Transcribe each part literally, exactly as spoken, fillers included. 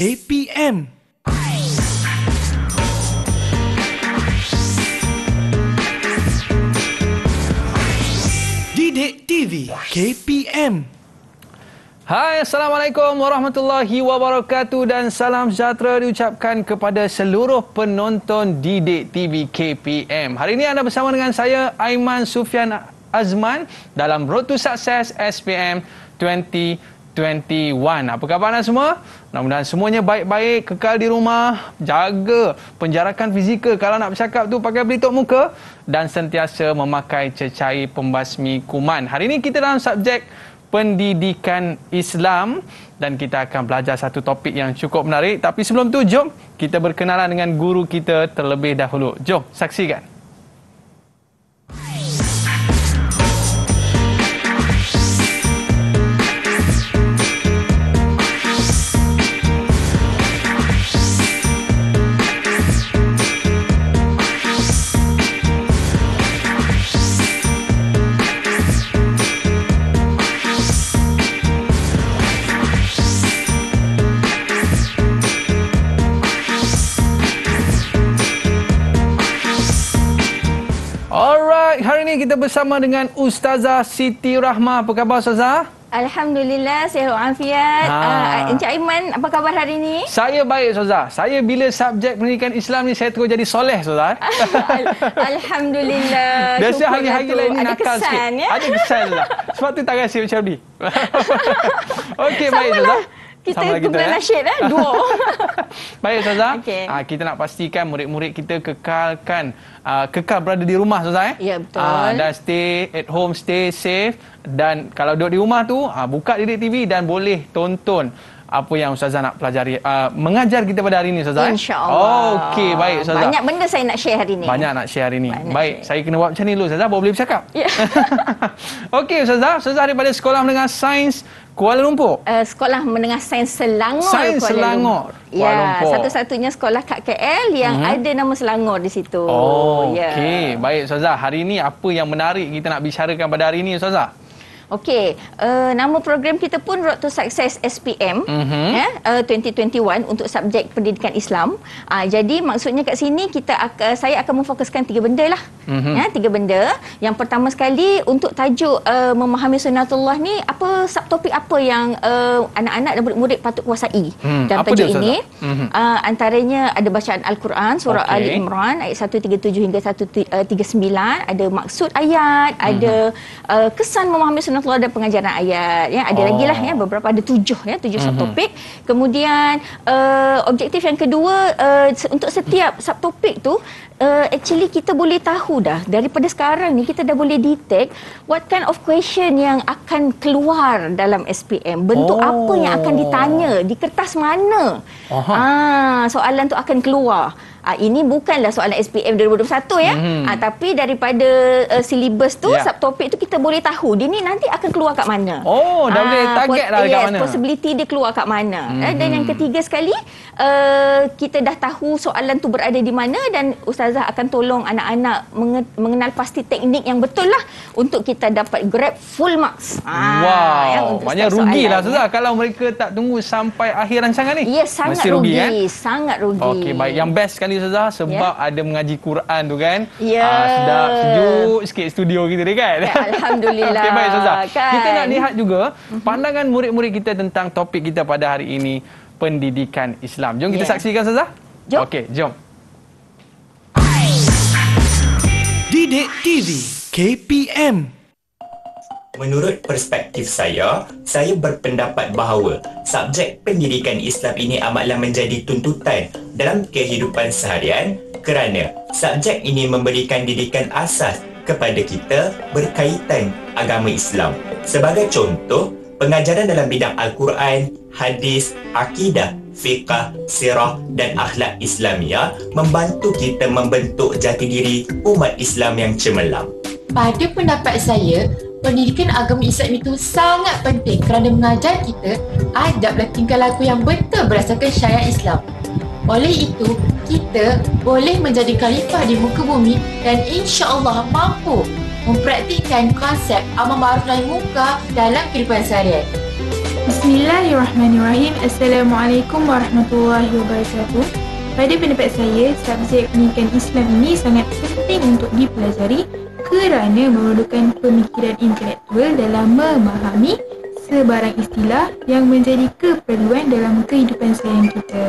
K P M. Didik T V K P M. Hai, Assalamualaikum warahmatullahi wabarakatuh dan salam sejahtera diucapkan kepada seluruh penonton Didik T V K P M. Hari ini anda bersama dengan saya, Aiman Sufian Azman, dalam Road to Success S P M dua ribu dua puluh satu. Apa khabar anda semua? Mudah-mudahan semuanya baik-baik, kekal di rumah, jaga penjarakan fizikal. Kalau nak bercakap tu pakai pelitup muka dan sentiasa memakai cecair pembasmi kuman. Hari ini kita dalam subjek pendidikan Islam dan kita akan belajar satu topik yang cukup menarik. Tapi sebelum tu, jom kita berkenalan dengan guru kita terlebih dahulu. Jom saksikan. Hari ini kita bersama dengan Ustazah Siti Rahmah. Apa khabar Ustazah? Alhamdulillah, sihat walafiat. Ha. Uh, Encik Aiman, apa khabar hari ini? Saya baik Ustazah. Saya bila subjek pendidikan Islam ni saya terus jadi soleh Ustazah. Alhamdulillah. Biasa hari-hari lain ni nakal sikit. Ya? Ada kesan Ustazah. Sebab tu tak rasa macam ni. Okey, baik Ustazah. Kita tunggal nasyid eh, dua. Baik Ustazah. Okay. Uh, kita nak pastikan murid-murid kita kekalkan uh, kekal berada di rumah Ustazah eh. Ya, betul. Uh, dan stay at home, stay safe, dan kalau duduk di rumah tu uh, buka Didik T V dan boleh tonton apa yang Ustazah nak pelajari, uh, mengajar kita pada hari ini Ustazah. InsyaAllah. Oh, okey, baik Ustazah. Banyak benda saya nak share hari ini. Banyak nak share hari ini. Banyak baik, share. Saya kena buat macam ni dulu Ustazah, baru boleh bercakap. Ya. Okey Ustazah, Ustazah daripada Sekolah Menengah Sains Kuala Lumpur. Uh, Sekolah Menengah Sains Selangor Sains Kuala Selangor Lumpur. Kuala Ya, Lumpur. satu-satunya sekolah kat K L yang uh-huh. ada nama Selangor di situ. Oh, ya. okey. Baik Ustazah, hari ini apa yang menarik kita nak bicarakan pada hari ini Ustazah? Okey, uh, nama program kita pun Road to Success S P M mm-hmm. ya, uh, dua ribu dua puluh satu untuk subjek pendidikan Islam. Uh, jadi maksudnya kat sini kita uh, saya akan memfokuskan tiga benda lah. Mm-hmm. Ya, tiga benda. Yang pertama sekali untuk tajuk uh, memahami sunatullah ni, apa subtopik apa yang uh, anak-anak dan murid-murid patut kuasai hmm, dalam apa tajuk dia, ini. Mm-hmm. Uh, antaranya ada bacaan Al-Quran surah okay. Ali Imran ayat seratus tiga puluh tujuh hingga seratus tiga puluh sembilan, ada maksud ayat, mm-hmm. ada uh, kesan memahami sunatullah dan pengajaran ayat, ya, ada oh. lagi lah, ya, beberapa, ada tujuh, ya, tujuh mm-hmm. subtopik. Kemudian uh, objektif yang kedua, uh, untuk setiap subtopik tu uh, actually kita boleh tahu dah daripada sekarang ni, kita dah boleh detect what kind of question yang akan keluar dalam S P M, bentuk oh. apa yang akan ditanya, di kertas mana ah, soalan tu akan keluar. Ah, ini bukanlah soalan S P M dua ribu dua puluh satu ya, mm-hmm. ah, tapi daripada uh, silibus tu, yeah. subtopik tu kita boleh tahu dia ni nanti akan keluar kat mana. Oh, dah ah, boleh target dah yes, kat mana. Possibility dia keluar kat mana. Mm-hmm. Eh, dan yang ketiga sekali, uh, kita dah tahu soalan tu berada di mana dan Ustazah akan tolong anak-anak mengenal pasti teknik yang betul lah untuk kita dapat grab full marks. Ah, wow, ya, banyak rugilah Ustazah kalau mereka tak tunggu sampai akhir rancangan ni. Ya, yes, sangat mesti rugi, rugi, kan? Sangat rugi. Okey, baik. Yang best sekali Ustazah sebab yeah. ada mengaji Quran tu kan. Ya. Yeah. Ah, sedap, sejuk sikit studio kita ni kan. Ya, Alhamdulillah. Okey, baik Ustazah. Kan? Kita nak lihat juga pandangan murid-murid kita tentang topik kita pada hari ini, pendidikan Islam. Jom kita yeah. saksikan Ustazah. Jom. Okey, jom. Didik T V K P M. Menurut perspektif saya, saya berpendapat bahawa subjek pendidikan Islam ini amatlah menjadi tuntutan dalam kehidupan seharian kerana subjek ini memberikan didikan asas kepada kita berkaitan agama Islam. Sebagai contoh, pengajaran dalam bidang Al-Quran, hadis, akidah, fiqh, sirah dan akhlak Islamiyah membantu kita membentuk jati diri umat Islam yang cemerlang. Pada pendapat saya, pendidikan agama Islam itu sangat penting kerana mengajar kita adab dan tingkah laku yang betul berdasarkan syariat Islam. Oleh itu, kita boleh menjadi khalifah di muka bumi dan insya-Allah mampu mempraktikkan konsep amar ma'ruf nahi munkar dalam kehidupan seharian. Bismillahirrahmanirrahim. Assalamualaikum warahmatullahi wabarakatuh. Pada pendapat saya, subjek pendidikan Islam ini sangat penting untuk dipelajari kerana memerlukan pemikiran intelektual dalam memahami sebarang istilah yang menjadi keperluan dalam kehidupan seharian kita.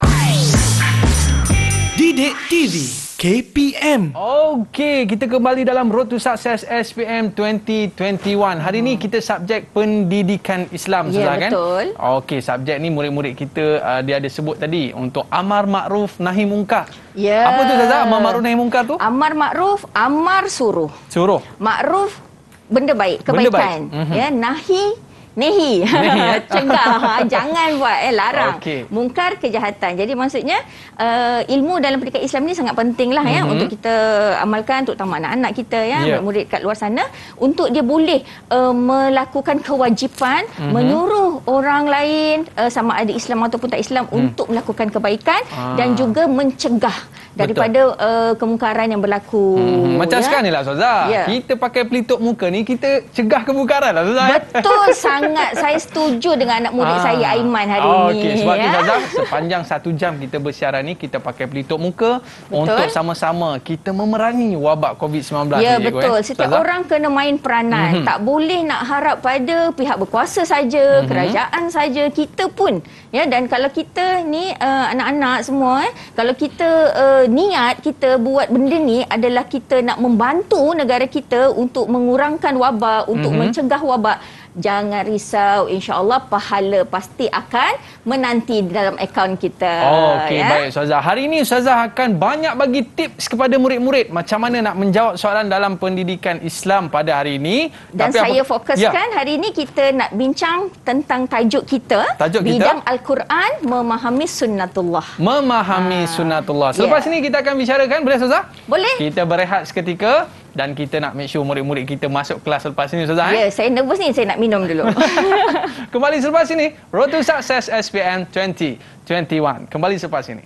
Didik T V K P M. Okey, kita kembali dalam Road to Success S P M dua ribu dua puluh satu. Hari ni kita subjek pendidikan Islam, Ya, Ustazah, kan? betul. Okey, subjek ni murid-murid kita uh, dia ada sebut tadi untuk amar makruf nahi mungkar. Ya. Apa tu, Ustazah? Amar makruf nahi mungkar tu? Amar makruf, amar suruh. Suruh. Makruf benda baik, Benda kebaikan. baik. Mhm. Ya, nahi nehi. Nehi, ya? Cegah, jangan buat, eh larang. Okey. Mungkar kejahatan. Jadi maksudnya uh, ilmu dalam pendidikan Islam ni sangat pentinglah ya Mhm. untuk kita amalkan, terutama anak-anak kita ya, Ya. murid kat luar sana, untuk dia boleh uh, melakukan kewajipan, Mhm. menyuruh orang lain uh, sama ada Islam ataupun tak Islam untuk melakukan kebaikan Ah. dan juga mencegah daripada uh, kemungkaran yang berlaku. Hmm, macam ya. sekarang ni lah, Ustazah. Ya. Kita pakai pelitup muka ni, kita cegah kemungkaran lah, Ustazah. Betul sangat. Saya setuju dengan anak murid Ah. saya Aiman hari Oh, ini. Okey, sebab tu ya. Ustazah, sepanjang satu jam kita bersiaran ni, kita pakai pelitup muka Betul. untuk sama-sama kita memerangi wabak covid sembilan belas Ya, ni, cikgu, betul. eh. Setiap Ustazah? orang kena main peranan. Mhm. Tak boleh nak harap pada pihak berkuasa saja, Mhm. kerajaan saja, kita pun. Ya, dan kalau kita ni uh, anak-anak semua eh, kalau kita uh, niat kita buat benda ni adalah kita nak membantu negara kita untuk mengurangkan wabak, untuk Mhm. mencegah wabak. Jangan risau, insya-Allah pahala pasti akan menanti di dalam akaun kita. Oh, okey, ya. baik Ustazah. Hari ini Ustazah akan banyak bagi tips kepada murid-murid macam mana nak menjawab soalan dalam pendidikan Islam pada hari ini. Dan Tapi saya apa- fokuskan Ya. hari ini kita nak bincang tentang tajuk kita, Tajuk kita? bidang Al-Quran memahami sunnatullah. Memahami Ah, sunnatullah. Selepas ya. ini kita akan bicarakan, boleh Ustazah? Boleh? Kita berehat seketika dan kita nak make sure murid-murid kita masuk kelas selepas ini, Ustazah. Ya, Eh? saya nervous ni, saya nak minum dulu. Kembali selepas ini, Road to Success S P M dua ribu dua puluh satu. Kembali selepas ini.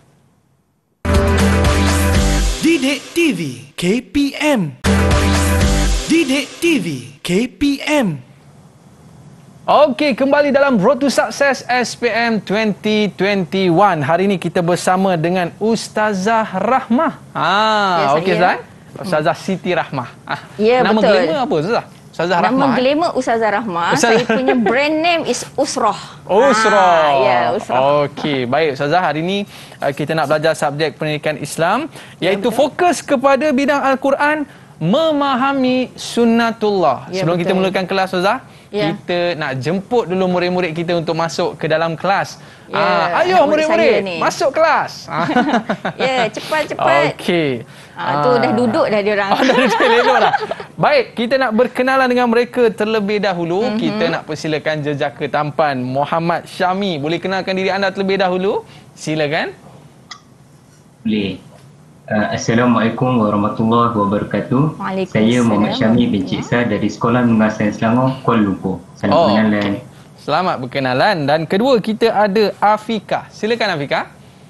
Didik T V K P M. Didik T V K P M. Okey, kembali dalam Road to Success S P M dua ribu dua puluh satu. Hari ini kita bersama dengan Ustazah Rahmah. Ah, Ya, okey saya. Ustazah. Ustazah Siti Rahmah. Ah, Ya, nama betul. glamour apa, Ustazah? Ustazah Nama Rahmah. eh? glamour Ustazah Rahmah. Ustazah- Saya punya brand name is Usrah. Usrah. Ah, ya, Usrah. Okey, baik Ustazah. Hari ini uh, kita nak belajar subjek pendidikan Islam, Ya, iaitu betul. fokus kepada bidang Al-Quran, memahami sunnatullah. Ya, Sebelum kita betul. mulakan kelas, Ustazah, Ya. kita nak jemput dulu murid-murid kita untuk masuk ke dalam kelas. Ya, Ah, ayo anak murid saya murid-murid, ni. masuk kelas. Ah. Ya, cepat-cepat. Okey. Ah, tu dah duduk dah dia orang. Oh, dah duduk elok dah. Baik, kita nak berkenalan dengan mereka terlebih dahulu. Mm-hmm. Kita nak persilakan jejaka tampan Muhammad Syami. Boleh kenalkan diri anda terlebih dahulu? Silakan. Boleh. Uh, Assalamualaikum warahmatullahi wabarakatuh. Waalaikumsalam. Saya Muhammad Syami bin Ciksa dari Sekolah Menengah Sains Selangor, Kuala Lumpur. Salam Oh, pengenalan. Selamat berkenalan. Dan kedua kita ada Afika. Silakan Afika.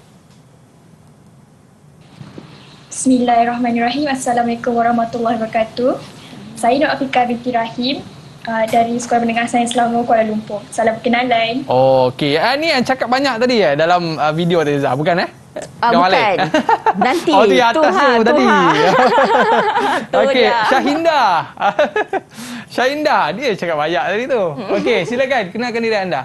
Bismillahirrahmanirrahim. Assalamualaikum warahmatullahi wabarakatuh. Saya Nur Afika binti Rahim uh, dari Sekolah Menengah Sains Selangor, Kuala Lumpur. Salam perkenalan. Okey. Ah, ni yang cakap banyak tadi ya dalam uh, video tadi, Zah. Bukan eh? Ah, Yang bukan. balik. Nanti. Oh, tu yang atas Tu, ha, tu tu, tadi. ha. Tu Okey, dia. Syahinda. Syahinda, dia cakap banyak tadi tu. Okey, silakan kenalkan diri anda.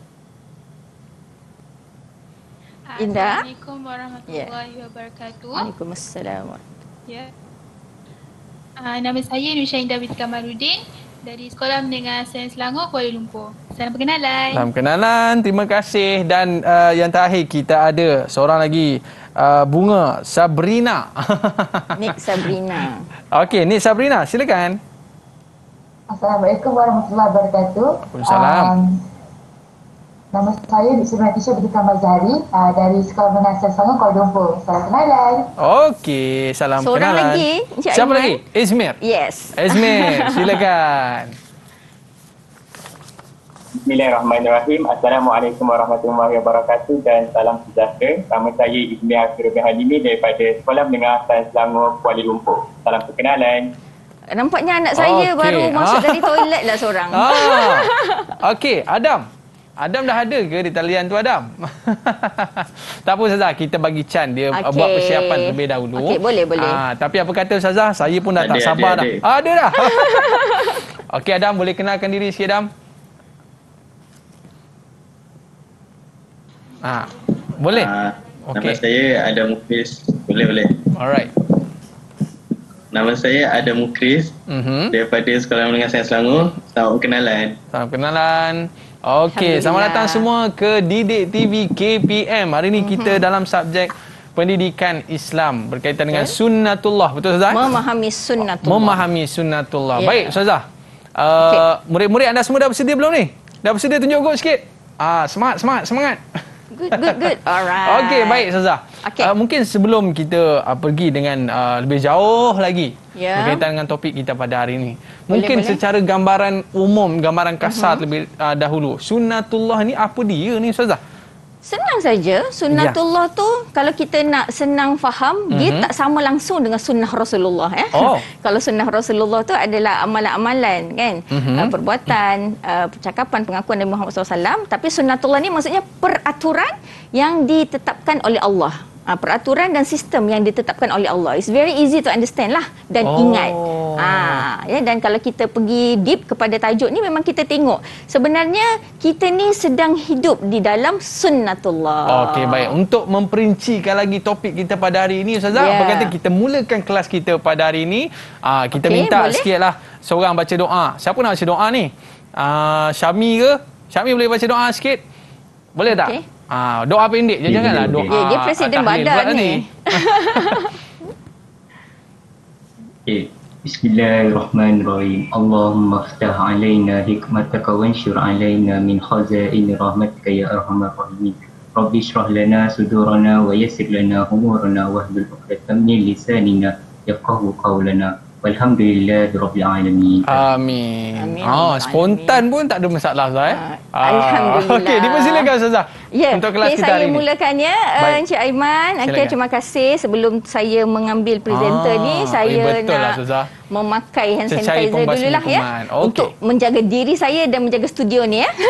Indah. Assalamualaikum warahmatullahi wabarakatuh. Waalaikumsalam. Ya. Uh, nama saya Nusha Indah binti Kamarudin dari Sekolah Menengah Sains Selangor, Kuala Lumpur. Salam perkenalan. Salam kenalan, terima kasih. Dan uh, yang terakhir kita ada seorang lagi, uh, Bunga Sabrina. Nik Sabrina. Okey, Nik Sabrina, silakan. Assalamualaikum warahmatullahi wabarakatuh. Waalaikumsalam. Um, nama saya Sebenarnya Tisha binti Kamazari uh, dari Sekolah Menengah Sains Selangor, Kuala Lumpur. Salam kenalan. Okey, salam Seorang kenalan. lagi, Encik Siapa Aiman. lagi? Izmir. Yes. Izmir, silakan. Bismillahirrahmanirrahim. Assalamualaikum warahmatullahi wabarakatuh dan salam sejahtera. Nama saya Ismail Akhirul Halimi daripada Sekolah Menengah Sains Selangor, Kuala Lumpur. Salam perkenalan. nampaknya anak saya Okey. baru masuk Ah. dari toilet lah seorang. Ah. Okey, Adam. Adam dah ada ke di talian tu, Adam? Tak apa Ustazah, kita bagi Chan dia Okey. buat persiapan terlebih dahulu. Okey, boleh, boleh. Ah, tapi apa kata Ustazah, saya pun dah Ada, tak ada, sabar ada. dah. Ah, ada dah. Okey Adam, boleh kenalkan diri sikit Adam? Ah, boleh. Uh, Okey. Nama saya Adam Mukris. Boleh, boleh. Alright. Nama saya Adam Mukris Mhm. daripada Sekolah Menengah Sains Selangor. Selamat berkenalan. Salam kenalan. Okey, selamat datang semua ke Didik T V K P M. Hari ini kita dalam subjek pendidikan Islam berkaitan dengan sunnatullah. Betul Ustazah? Memahami sunnatullah. Memahami sunnatullah. Ya. Baik Ustazah. Uh, murid-murid anda semua dah bersedia belum ni? Dah bersedia, tunjuk go sikit. Ah, semangat, semangat, semangat. Good, good, good. Alright. Okey, baik Ustazah. Okey. Uh, mungkin sebelum kita uh, pergi dengan uh, lebih jauh lagi Ya. berkaitan dengan topik kita pada hari ini. Boleh, Mungkin boleh. secara gambaran umum, gambaran kasar uh-huh. lebih uh, dahulu. Sunnatullah ni apa dia ni Ustazah? Senang saja. Sunnatullah Ya. tu kalau kita nak senang faham, mm-hmm. dia tak sama langsung dengan sunnah Rasulullah. Eh? Oh. Kalau sunnah Rasulullah tu adalah amalan-amalan, kan? Mhm. Uh, perbuatan, uh, percakapan, pengakuan Nabi Muhammad sallallahu alaihi wasallam. Tapi sunnatullah ni maksudnya peraturan yang ditetapkan oleh Allah. Uh, peraturan dan sistem yang ditetapkan oleh Allah. It's very easy to understand lah dan Oh. ingat. Ah, ya, dan kalau kita pergi deep kepada tajuk ni, memang kita tengok sebenarnya kita ni sedang hidup di dalam sunnatullah. Okey, baik. Untuk memperincikan lagi topik kita pada hari ini Ustazah, Ya. apa kata kita mulakan kelas kita pada hari ini. Ah, kita Okey, minta boleh. sikitlah seorang baca doa. Siapa nak baca doa ni? Ah, Syami ke? Syami boleh baca doa sikit? Boleh tak? Okey. Ah, doa pendek je, Okey, janganlah boleh, doa. boleh. Ya, dia presiden tahlil badan pula ni. Okay. Bismillahirrahmanirrahim. Allahumma ftah alaina hikmataka wanshur alaina min khazain rahmatika ya arhamar rahimin. Rabbi shrah lana sudurana wa yassir lana umurana wahlul 'uqdatam min lisanina yafqahu qawlana. Walhamdulillahi rabbil alamin. Amin. Amin. Ah, spontan pun tak ada masalah Ustazah eh. Ah, Alhamdulillah. Okey, dipersilakan Ustazah. Ya, Untuk kelas okay, kita saya hari ini. mulakannya uh, Baik. Encik Aiman. Okey, Silakan. terima kasih. Sebelum saya mengambil presenter Ah, ni, eh, saya betul lah, nak Ustazah. memakai hand Cecair sanitizer pembasmi dululah ya. kuman. Okey. Untuk menjaga diri saya dan menjaga studio ni ya.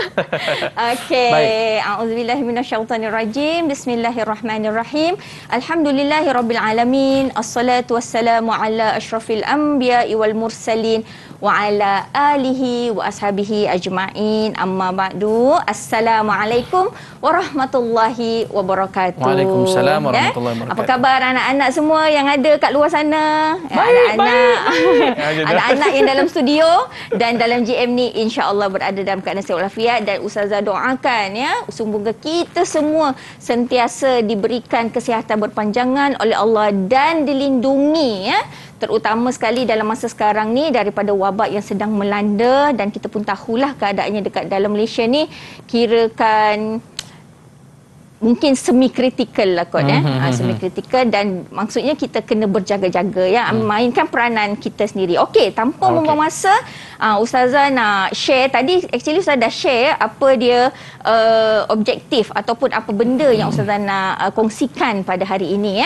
Okey. Baik. A'udzubillahi minasyaitonirrajim. Bismillahirrahmanirrahim. Alhamdulillahirabbil alamin. Assalatu wassalamu ala asyrafil anbiya'i wal mursalin wa ala alihi wa ashabihi ajma'in. Amma ba'du. Assalamualaikum warahmatullahi wabarakatuh. Waalaikumsalam warahmatullahi Ya? wabarakatuh. Apa khabar anak-anak semua yang ada kat luar sana? Baik, Anak-anak baik. anak-anak yang dalam studio dan dalam G M ni, insya-Allah berada dalam keadaan sihat walafiat, dan Ustazah doakan ya, semoga kita semua sentiasa diberikan kesihatan berpanjangan oleh Allah dan dilindungi ya, terutama sekali dalam masa sekarang ni daripada wabak yang sedang melanda, dan kita pun tahulah keadaannya dekat dalam Malaysia ni kirakan mungkin semi kritikal lah kot eh. Mhm, Ha, semi kritikal, dan maksudnya kita kena berjaga-jaga ya, mainkan peranan kita sendiri. Okey, tanpa Okey. membuang masa, uh, Ustazah nak share tadi, actually Ustazah dah share apa dia uh, objektif ataupun apa benda yang Ustazah nak uh, kongsikan pada hari ini ya.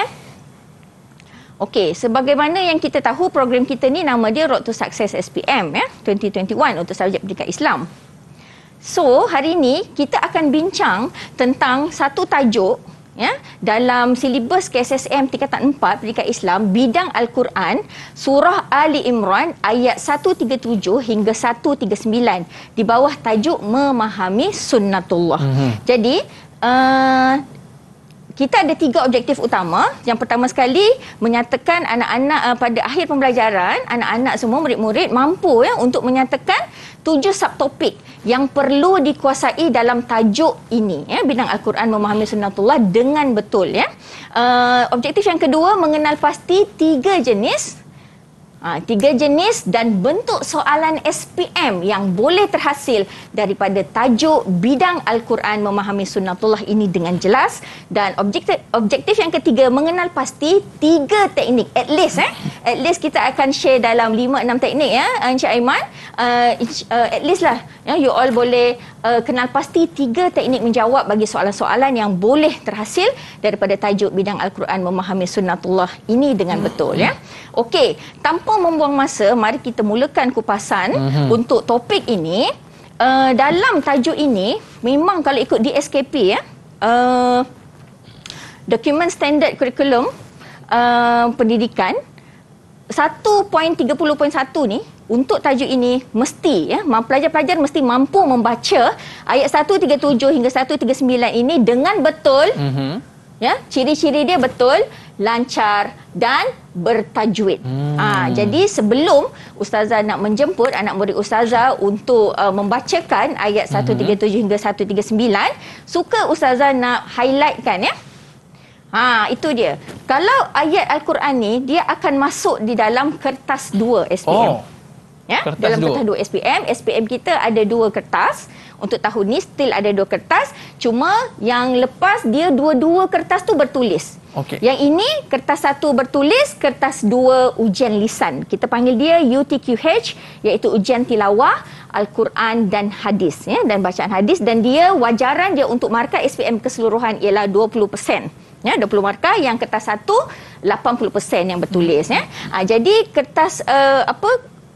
Okey, sebagaimana yang kita tahu, program kita ni nama dia Road to Success S P M ya, dua ribu dua puluh satu untuk subjek pendidikan Islam. So, hari ini kita akan bincang tentang satu tajuk ya, dalam silibus K S S M tingkatan empat pendidikan Islam, bidang Al-Quran, surah Ali Imran ayat seratus tiga puluh tujuh hingga seratus tiga puluh sembilan di bawah tajuk memahami sunnatullah. Mm-hmm. Jadi, uh, kita ada tiga objektif utama. Yang pertama sekali, menyatakan anak-anak uh, pada akhir pembelajaran, anak-anak semua, murid-murid mampu ya untuk menyatakan tujuh subtopik yang perlu dikuasai dalam tajuk ini ya, bidang Al-Quran memahami sunnatullah dengan betul ya. Uh, objektif yang kedua, mengenal pasti tiga jenis Ha, tiga jenis dan bentuk soalan S P M yang boleh terhasil daripada tajuk bidang Al-Quran memahami sunnatullah ini dengan jelas. Dan objektif objektif yang ketiga, mengenal pasti tiga teknik, at least eh at least kita akan share dalam lima enam teknik ya Encik Aiman, uh, uh, at least lah ya, you all boleh uh, kenal pasti tiga teknik menjawab bagi soalan-soalan yang boleh terhasil daripada tajuk bidang Al-Quran memahami sunnatullah ini dengan betul ya. Okey, tanpa tanpa membuang masa, mari kita mulakan kupasan mm-hmm. untuk topik ini. Uh, dalam tajuk ini, memang kalau ikut D S K P, ya, uh, Dokumen Standard Kurikulum uh, Pendidikan, satu titik tiga puluh titik satu ni, untuk tajuk ini mesti, ya, pelajar-pelajar mesti mampu membaca ayat seratus tiga puluh tujuh hingga seratus tiga puluh sembilan ini dengan betul. Mm-hmm. Ya, ciri-ciri dia betul, lancar dan bertajwid. Hmm. Ha, jadi sebelum ustazah nak menjemput anak murid ustazah untuk uh, membacakan ayat seratus tiga puluh tujuh hingga seratus tiga puluh sembilan, suka ustazah nak highlightkan, ya. Ha, itu dia. Kalau ayat Al-Quran ni, dia akan masuk di dalam kertas dua S P M. Oh. Ya, kertas dalam dua. Kertas dua S P M. S P M kita ada dua kertas. Untuk tahun ni still ada dua kertas. Cuma yang lepas dia dua-dua kertas tu bertulis. Okay. Yang ini kertas satu bertulis, kertas dua ujian lisan. Kita panggil dia U T Q H, iaitu ujian tilawah Al-Quran dan hadis, ya, dan bacaan hadis. Dan dia wajaran dia untuk markah S P M keseluruhan ialah dua puluh peratus. Ya, dua puluh markah. Yang kertas satu lapan puluh peratus yang bertulis, ya. Ha, jadi kertas uh, apa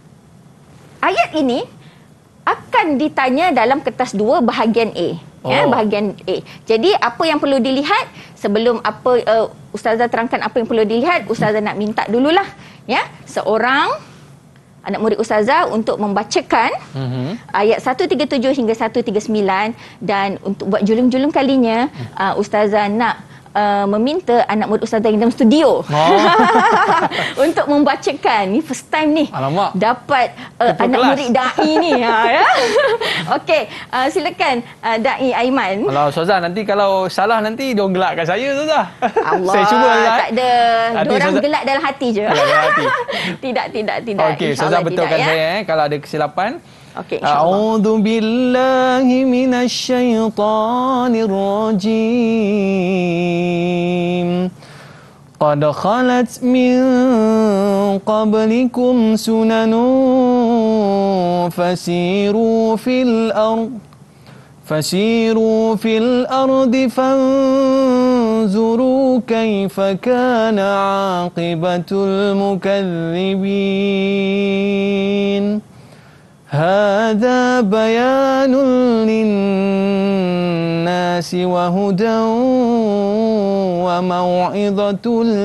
ayat ini akan ditanya dalam kertas dua bahagian A. Oh. Ya, bahagian A. Jadi apa yang perlu dilihat sebelum apa uh, ustazah terangkan apa yang perlu dilihat, ustazah nak minta dululah, ya, seorang anak murid ustazah untuk membacakan uh-huh. ayat seratus tiga puluh tujuh hingga seratus tiga puluh sembilan, dan untuk buat julung-julung kalinya uh, ustazah nak Uh, meminta anak murid ustazah yang dalam studio oh. untuk membacakan. Ni first time ni. Alamak. Dapat uh, anak kelas. Murid da'i ni. Ha, ya? Okey, uh, silakan uh, da'i Aiman. Kalau ustazah nanti kalau salah nanti diorang gelakkan saya, ustazah. Allah. Saya cuba lah. Tak ada. Diorang gelak dalam hati je. Dalam hati. tidak, tidak, tidak. Okey, ustazah betulkan tidak, saya, ya? eh, kalau ada kesilapan. Okey, A'udzu billahi minasy syaithanir rajim. Qad khalat min qablikum sunanun fasiru fil ard fasiru fil ardi fanzuru kaifa kana 'aqibatul mukadzibin. هذا بيان للناس وهدى وموعظة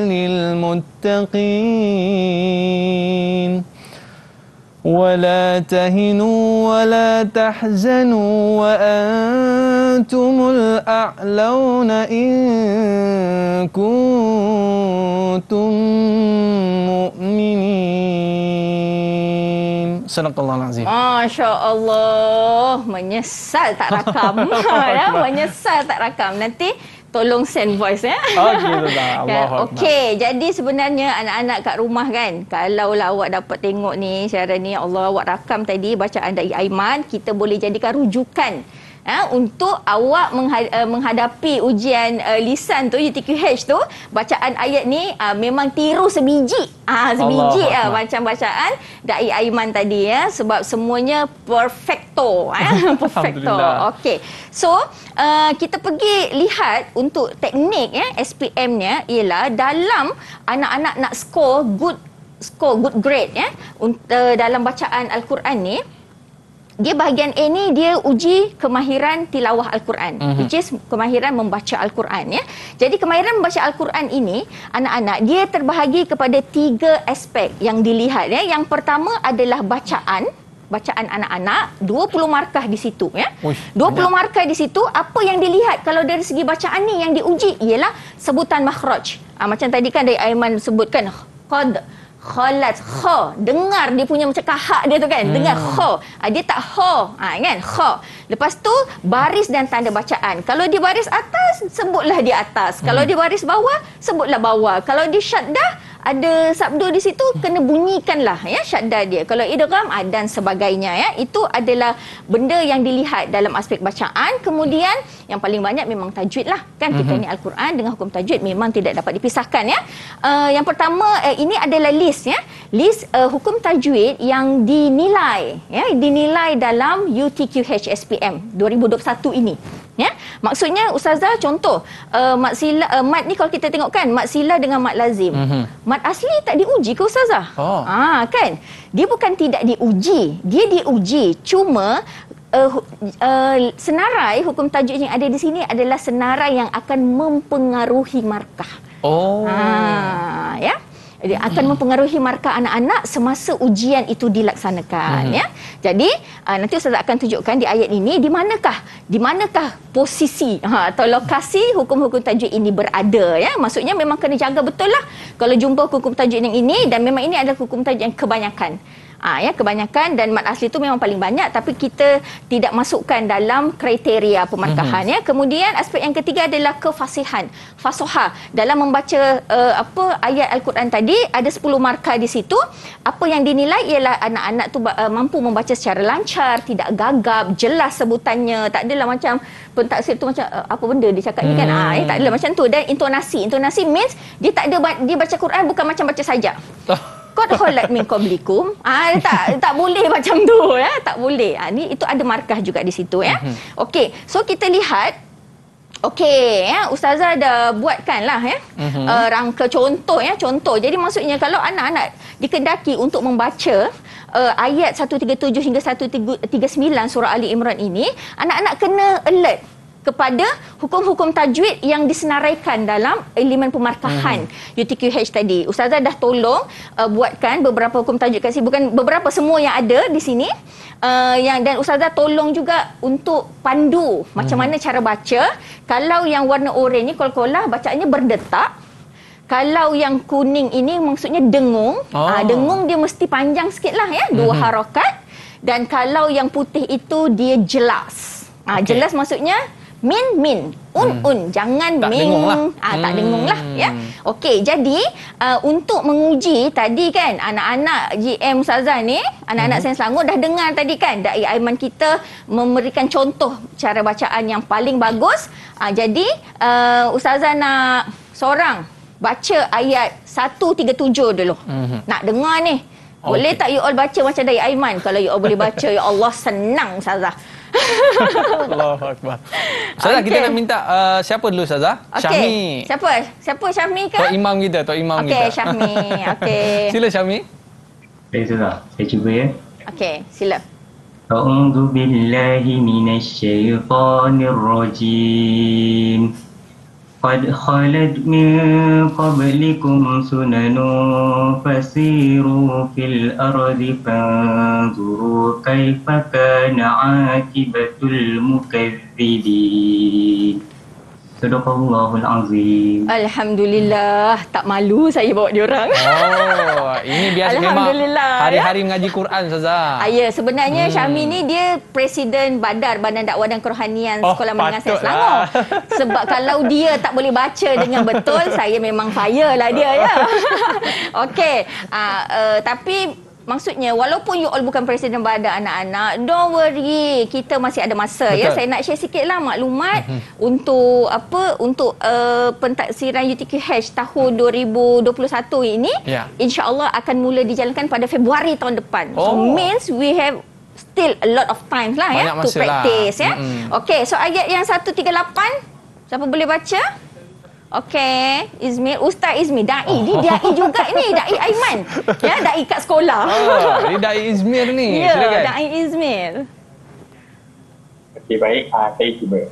للمتقين ولا تهنوا ولا تحزنوا وأنتم الأعلون إن كنتم مؤمنين. Sadaqallahul azim. Masya Allah, menyesal tak rakam. Ya, menyesal tak rakam. Nanti tolong send voice, ya. Okey, Allah. Okey, jadi sebenarnya anak-anak kat rumah kan, kalau lah awak dapat tengok ni siaran ni, Allah, awak rakam tadi bacaan dari Aiman, kita boleh jadikan rujukan. Ha, untuk awak menghadapi ujian uh, lisan tu, U T Q H tu, bacaan ayat ni uh, memang tiru sebiji. Ah, sebiji uh, macam bacaan Da'i Aiman tadi, ya, sebab semuanya perfecto, eh? Perfecto. Okey. So, uh, kita pergi lihat untuk teknik, ya, S P M-nya ialah dalam anak-anak nak score good score good grade, ya, uh, dalam bacaan Al-Quran ni. Dia bahagian A ni dia uji kemahiran tilawah Al-Quran, uh-huh. which is kemahiran membaca Al-Quran, ya. Jadi kemahiran membaca Al-Quran ini, anak-anak, dia terbahagi kepada tiga aspek yang dilihat, ya. Yang pertama adalah bacaan, bacaan anak-anak, dua puluh markah di situ, ya. Uish, dua puluh markah di situ. Apa yang dilihat kalau dari segi bacaan ni yang diuji ialah sebutan makhraj. Ah, macam tadi kan dari Aiman sebutkan qad, khalat, kha, dengar dia punya macam kahak dia tu kan, hmm. dengar kha, ha, dia tak ha, ha, kan, kha. Lepas tu baris dan tanda bacaan. Kalau dia baris atas, sebutlah di atas. Hmm. Kalau dia baris bawah, sebutlah bawah. Kalau dia syaddah, ada sabdu di situ, kena bunyikanlah, ya, syaddah dia. Kalau idgham, ah, dan sebagainya, ya. Itu adalah benda yang dilihat dalam aspek bacaan. Kemudian yang paling banyak memang tajwid lah, kan. Mm-hmm. Kita ni Al-Quran dengan hukum tajwid memang tidak dapat dipisahkan, ya. Uh, yang pertama, uh, ini adalah list, ya. List uh, hukum tajwid yang dinilai, ya, dinilai dalam U T Q H S P M dua ribu dua puluh satu ini. Ya, maksudnya ustazah contoh uh, mat sila uh, mat ni kalau kita tengok kan mat sila dengan mat lazim. Mm-hmm. Mat asli tak diuji ke ustazah? Oh. Ah kan? Dia bukan tidak diuji, dia diuji. Cuma uh, uh, senarai hukum tajuk yang ada di sini adalah senarai yang akan mempengaruhi markah. Oh. Ah, ya. Dia akan mempengaruhi markah anak-anak semasa ujian itu dilaksanakan. Mm-hmm. Ya. Jadi uh, nanti Ustazah akan tunjukkan di ayat ini di manakah di manakah posisi ha, atau lokasi hukum-hukum tajuk ini berada. Ya. Maksudnya memang kena jaga betul lah kalau jumpa hukum tajuk yang ini, dan memang ini adalah hukum tajuk yang kebanyakan. Ah, ya, kebanyakan, dan mat asli itu memang paling banyak, tapi kita tidak masukkan dalam kriteria pemarkahan. Mm-hmm. Ya. Kemudian aspek yang ketiga adalah kefasihan, fasoha. Dalam membaca uh, apa ayat Al-Quran tadi ada sepuluh markah di situ. Apa yang dinilai ialah anak-anak tu uh, mampu membaca secara lancar, tidak gagap, jelas sebutannya, tak adalah macam pentaksir tu macam uh, apa benda dia cakap mm. ni kan. Ah, ya, tak adalah macam tu. Dan intonasi, intonasi means dia tak ada dia baca Quran bukan macam baca sajak. Qad khalat min qablikum. Ah tak tak boleh macam tu ya, tak boleh. Ah ni itu ada markah juga di situ ya. Mm-hmm. Okey, so kita lihat okey ya, ustazah dah buatkanlah ya. Mm-hmm. Uh, rangka contoh ya, contoh. Jadi maksudnya kalau anak-anak dikendaki untuk membaca uh, ayat seratus tiga puluh tujuh hingga seratus tiga puluh sembilan surah Ali Imran ini, anak-anak kena alert kepada hukum-hukum tajwid yang disenaraikan dalam elemen pemarkahan hmm. U T Q H tadi. Ustazah dah tolong uh, buatkan beberapa hukum tajwid kat sini, bukan beberapa, semua yang ada di sini. Uh, yang dan ustazah tolong juga untuk pandu hmm. macam mana cara baca. Kalau yang warna oranye ni kol-kolah bacaannya berdetak. Kalau yang kuning ini maksudnya dengung. Oh. Uh, dengung dia mesti panjang sikitlah ya, dua hmm. harakat. Dan kalau yang putih itu dia jelas. Uh, okay. Jelas maksudnya min min un hmm. un jangan tak ming dengung lah. Ah, tak hmm. dengung lah ya. Okey, jadi uh, untuk menguji tadi kan anak-anak G M Ustazah ni, anak-anak hmm. Sains Selangor dah dengar tadi kan Dai Aiman kita memberikan contoh cara bacaan yang paling bagus. Uh, jadi uh, Ustazah nak seorang baca ayat seratus tiga puluh tujuh dulu. Hmm. Nak dengar ni. Boleh okay. tak you all baca macam Dai Aiman? Kalau you all boleh baca, ya Allah, senang Ustazah. Allahu Akbar. Ustazah, okay. kita nak minta uh, siapa dulu Ustazah? Okay. Syahmi. Siapa? Siapa Syahmi ke? Tok Imam kita, Tok Imam okay, kita. Okey, Syahmi. Okey. Sila Syahmi. Baik Ustazah, saya cuba ya. Okey, sila. A'udzu billahi minasyaitonir rajim. Qad khalat min qablikum sunanun fasiru fil ardi fanzuru kaifa kana aqibatul mukazzibin. Sadaqallahul azim. Alhamdulillah, tak malu saya bawa dia orang. Oh, ini biasa memang hari-hari ya? Mengaji Quran Ustazah. Ah, ya, sebenarnya hmm. Syahmi ni dia Presiden Badar, Badan Dakwah dan Kerohanian oh, Sekolah Menengah Sains Selangor. Sebab kalau dia tak boleh baca dengan betul, saya memang fire lah dia ya. Okey, uh, uh, tapi maksudnya walaupun you all bukan Presiden Badar anak-anak, don't worry, kita masih ada masa. Betul. Ya. Saya nak share sikitlah maklumat mm-hmm. untuk apa untuk uh, pentaksiran U T Q H tahun dua ribu dua puluh satu ini. Yeah. Insya-Allah akan mula dijalankan pada Februari tahun depan. Oh. So means we have still a lot of time lah ya to practice lah. Ya. Mm-hmm. Okey, so ayat yang seratus tiga puluh lapan siapa boleh baca? Okey, Izmir, Ustaz Izmir, dai, oh. dia dai juga ni, dai Aiman. Ya, dai kat sekolah. Oh, ini dai Izmir ni. Ya, silakan. Dai Izmir. Okey, baik, ah saya cuba.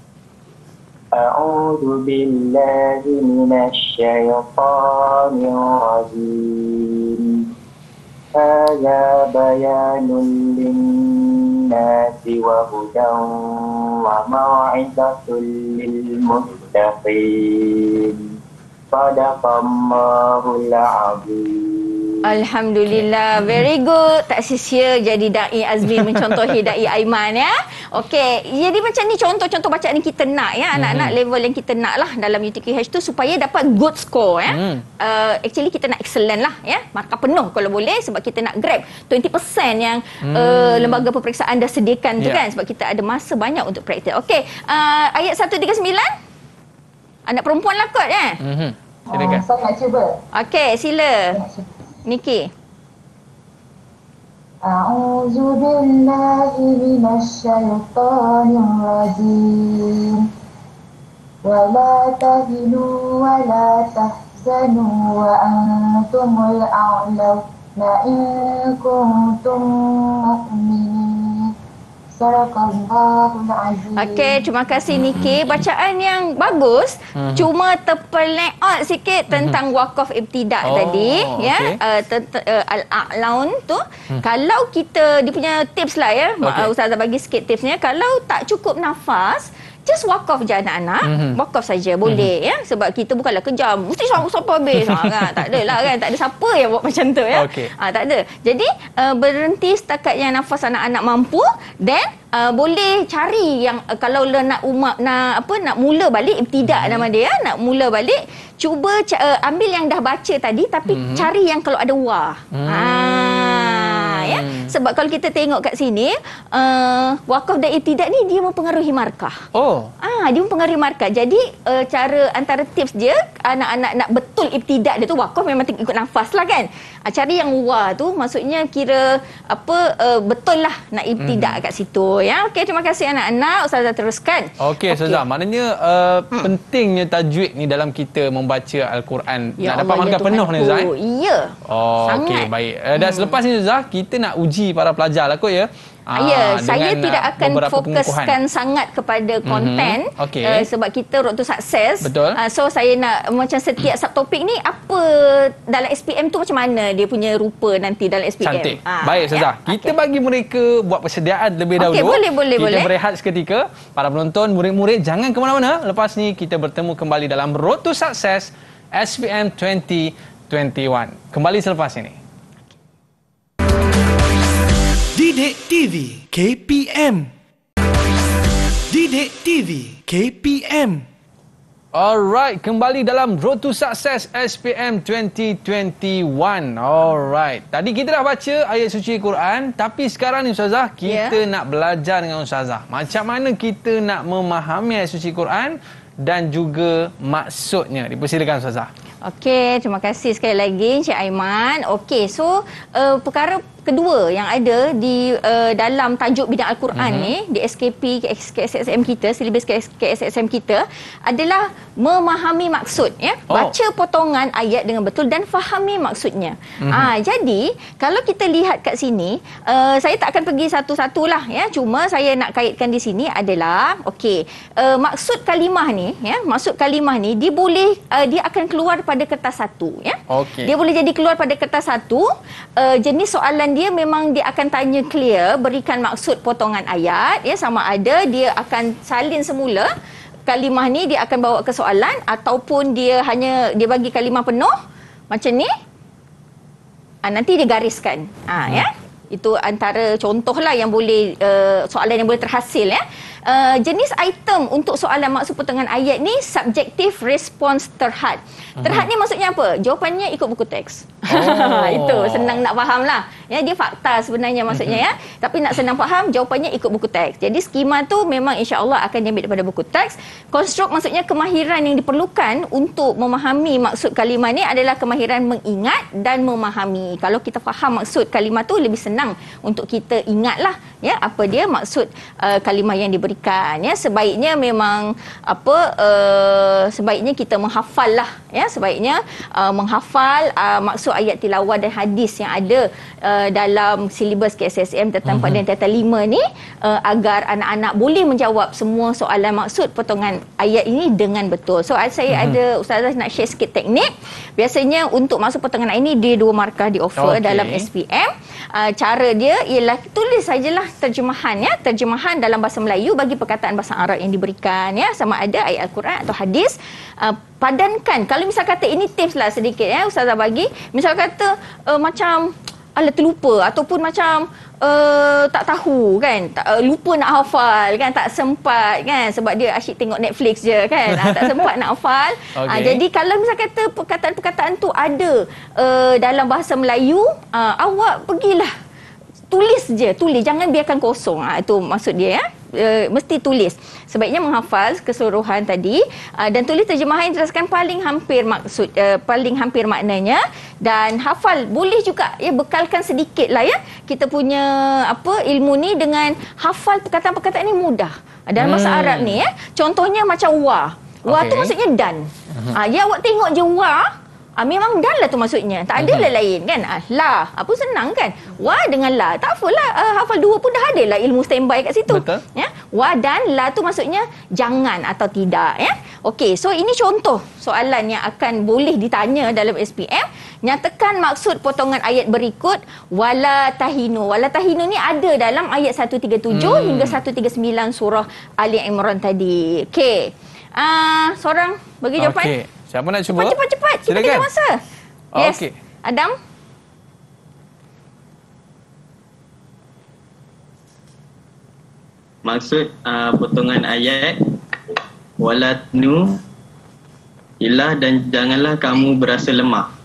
A'udzu billahi minasyaitonir rajim. Hadza bayanun lin-nasi wa hudan wa mau'izatul lil muttaqin. Sadaqallahul azim. Alhamdulillah, very good. Tak sia-sia jadi Dai Azmi mencontohi Dai Aiman ya. Okey, jadi macam ni contoh-contoh bacaan yang kita nak ya, anak-anak mm-hmm. level yang kita nak lah dalam U T Q H tu supaya dapat good score ya. Mm. Uh, actually kita nak excellent lah ya, markah penuh kalau boleh sebab kita nak grab dua puluh peratus yang mm. uh, lembaga peperiksaan dah sediakan tu yeah. kan, sebab kita ada masa banyak untuk praktik. Okey, uh, ayat seratus tiga puluh sembilan. Anak perempuan lah kot ya. Mhm. Silakan. Uh, saya nak cuba. Okey, sila. Niki. A'udzu billahi minasy syaithanir rajim. Wa la tahinu wa la tahzanu wa antumul a'launa in kuntum mu'minin. Sadaqallahul azim. Okey, terima kasih Niki. Bacaan yang bagus. Hmm. Cuma terpelik out sikit tentang hmm. wakaf ibtidak oh, tadi, ya. Okay. Uh, tent- uh, al-a'laun tu. Hmm. Kalau kita, dia punya tips lah ya. Okay. Ustazah bagi sikit tipsnya. Kalau tak cukup nafas, just wakaf je anak-anak. Mm-hmm. Wakaf saja boleh mm-hmm. ya. Sebab kita bukanlah kejam. Mesti sampai habis. ha, kan? Tak adalah kan. Tak ada siapa yang buat macam tu ya. Okay. Ha, tak ada. Jadi uh, berhenti setakat yang nafas anak-anak mampu. Then uh, boleh cari yang uh, kalau nak umat nak apa nak mula balik ibtidak mm-hmm. nama dia, nak mula balik, cuba uh, ambil yang dah baca tadi tapi mm-hmm. cari yang kalau ada wah. Mm-hmm. Ha, ya. Sebab kalau kita tengok kat sini uh, wakaf dan ibtidak ni dia mempengaruhi markah. Oh. Ah, dia mempengaruhi markah. Jadi uh, cara antara tips dia anak-anak nak betul ibtidak dia tu wakaf memang ikut nafas lah kan. Ah, cari yang wah tu maksudnya kira apa uh, betul lah nak ibtidak mm-hmm. kat situ ya. Okey, terima kasih anak-anak. Ustazah teruskan. Okey, Ustazah, okay. maknanya uh, hmm. pentingnya tajwid ni dalam kita membaca Al-Quran. Ya nak Allah, dapat markah ya penuh ni Ustazah. Eh? Ya. Oh, okey, baik. Uh, dan hmm. selepas ni Ustazah, kita nak uji para pelajar lah kot ya. Ah, ya, saya tidak akan fokuskan sangat kepada konten mm-hmm. okay. uh, sebab kita road to success. Betul. Uh, so saya nak macam setiap subtopik ni apa dalam S P M tu macam mana dia punya rupa nanti dalam S P M. Cantik. Ah, baik Ustazah. Ya? Kita okay. bagi mereka buat persediaan lebih dahulu. Okay, boleh boleh kita boleh. Kita berehat seketika. Para penonton, murid-murid jangan ke mana-mana. Lepas ni kita bertemu kembali dalam Road to Success S P M dua ribu dua puluh satu. Kembali selepas ini. Didik T V K P M. Didik T V K P M. Alright, kembali dalam Road to Success S P M dua ribu dua puluh satu. Alright, tadi kita dah baca ayat suci Quran, tapi sekarang ni Ustazah, kita yeah. nak belajar dengan Ustazah. Macam mana kita nak memahami ayat suci Quran dan juga maksudnya. Dipersilakan Ustazah. Okey, terima kasih sekali lagi Encik Aiman. Okey, so uh, perkara kedua yang ada di uh, dalam tajuk bidang Al-Quran mm-hmm. ni di S K P K S S M kita, silibus K S S M kita adalah memahami maksud ya. Oh. Baca potongan ayat dengan betul dan fahami maksudnya. Mm-hmm. Ah, jadi kalau kita lihat kat sini, uh, saya tak akan pergi satu-satulah ya. Cuma saya nak kaitkan di sini adalah okey, uh, maksud kalimah ni ya, maksud kalimah ni dia boleh uh, dia akan keluar pada kertas satu ya. Okay. Dia boleh jadi keluar pada kertas satu. Uh, jenis soalan dia memang dia akan tanya clear, berikan maksud potongan ayat ya, sama ada dia akan salin semula kalimah ni dia akan bawa ke soalan ataupun dia hanya dia bagi kalimah penuh macam ni. Ah, nanti dia gariskan. Ah hmm. ya. Itu antara contohlah yang boleh uh, soalan yang boleh terhasil ya. Uh, jenis item untuk soalan maksud potongan ayat ni subjektif response terhad. Terhad ni maksudnya apa? Jawapannya ikut buku teks. Oh. Itu senang nak faham lah. Ya, dia fakta sebenarnya maksudnya ya. Tapi nak senang faham, jawapannya ikut buku teks. Jadi skema tu memang insya-Allah akan diambil daripada buku teks. Konstruk maksudnya kemahiran yang diperlukan untuk memahami maksud kalimah ni adalah kemahiran mengingat dan memahami. Kalau kita faham maksud kalimah tu lebih senang untuk kita ingatlah ya apa dia maksud uh, kalimah yang diberi ya. Sebaiknya memang apa uh, sebaiknya kita menghafal lah ya, sebaiknya uh, menghafal uh, maksud ayat tilawah dan hadis yang ada uh, dalam silibus K S S M tentang uh-huh. pada tata lima ni uh, agar anak-anak boleh menjawab semua soalan maksud potongan ayat ini dengan betul. So saya uh-huh. ada Ustazah nak share sikit teknik. Biasanya untuk maksud potongan ayat ini dia dua markah di offer okay. dalam S P M. Uh, cara dia ialah tulis sajalah terjemahan ya, terjemahan dalam bahasa Melayu bagi perkataan bahasa Arab yang diberikan ya, sama ada ayat Al-Quran atau hadis. Uh, padankan. Kalau misal kata ini tips lah sedikit ya Ustazah bagi, misal kata uh, macam ala terlupa ataupun macam uh, tak tahu kan, tak, uh, lupa nak hafal kan, tak sempat kan sebab dia asyik tengok Netflix je kan, uh, tak sempat nak hafal. Okay. Uh, jadi kalau misal kata perkataan-perkataan tu ada uh, dalam bahasa Melayu, uh, awak pergilah tulis je, tulis, jangan biarkan kosong. Ha, itu maksud dia ya. uh, mesti tulis. Sebaiknya menghafal keseluruhan tadi uh, dan tulis terjemahan yang jelaskan paling hampir maksud uh, paling hampir maknanya, dan hafal boleh juga ya, bekalkan sedikit lah ya kita punya apa ilmu ni dengan hafal perkataan-perkataan ni mudah dalam bahasa hmm. Arab ni ya. Contohnya macam wa. Wa okay. tu maksudnya dan. Uh-huh. Ah, ya awak tengok je wa, ah, memang dan lah tu maksudnya. Tak ada uh-huh. lah lain kan. Ah, la. Apa senang kan. Wa dengan la. Tak apalah. Uh, hafal dua pun dah ada lah ilmu standby kat situ. Betul. Ya. Wa dan la tu maksudnya jangan atau tidak ya. Okey, so ini contoh soalan yang akan boleh ditanya dalam S P M. Nyatakan maksud potongan ayat berikut wala tahinu. Wala tahinu ni ada dalam ayat seratus tiga puluh tujuh hmm. hingga seratus tiga puluh sembilan surah Ali Imran tadi. Okey. Ah, uh, seorang bagi jawapan. Okey. Siapa nak cuba? Cepat cepat cepat. Kita ada masa. Yes. Okey. Adam. Maksud uh, potongan ayat walatnu ilah dan janganlah kamu berasa lemah.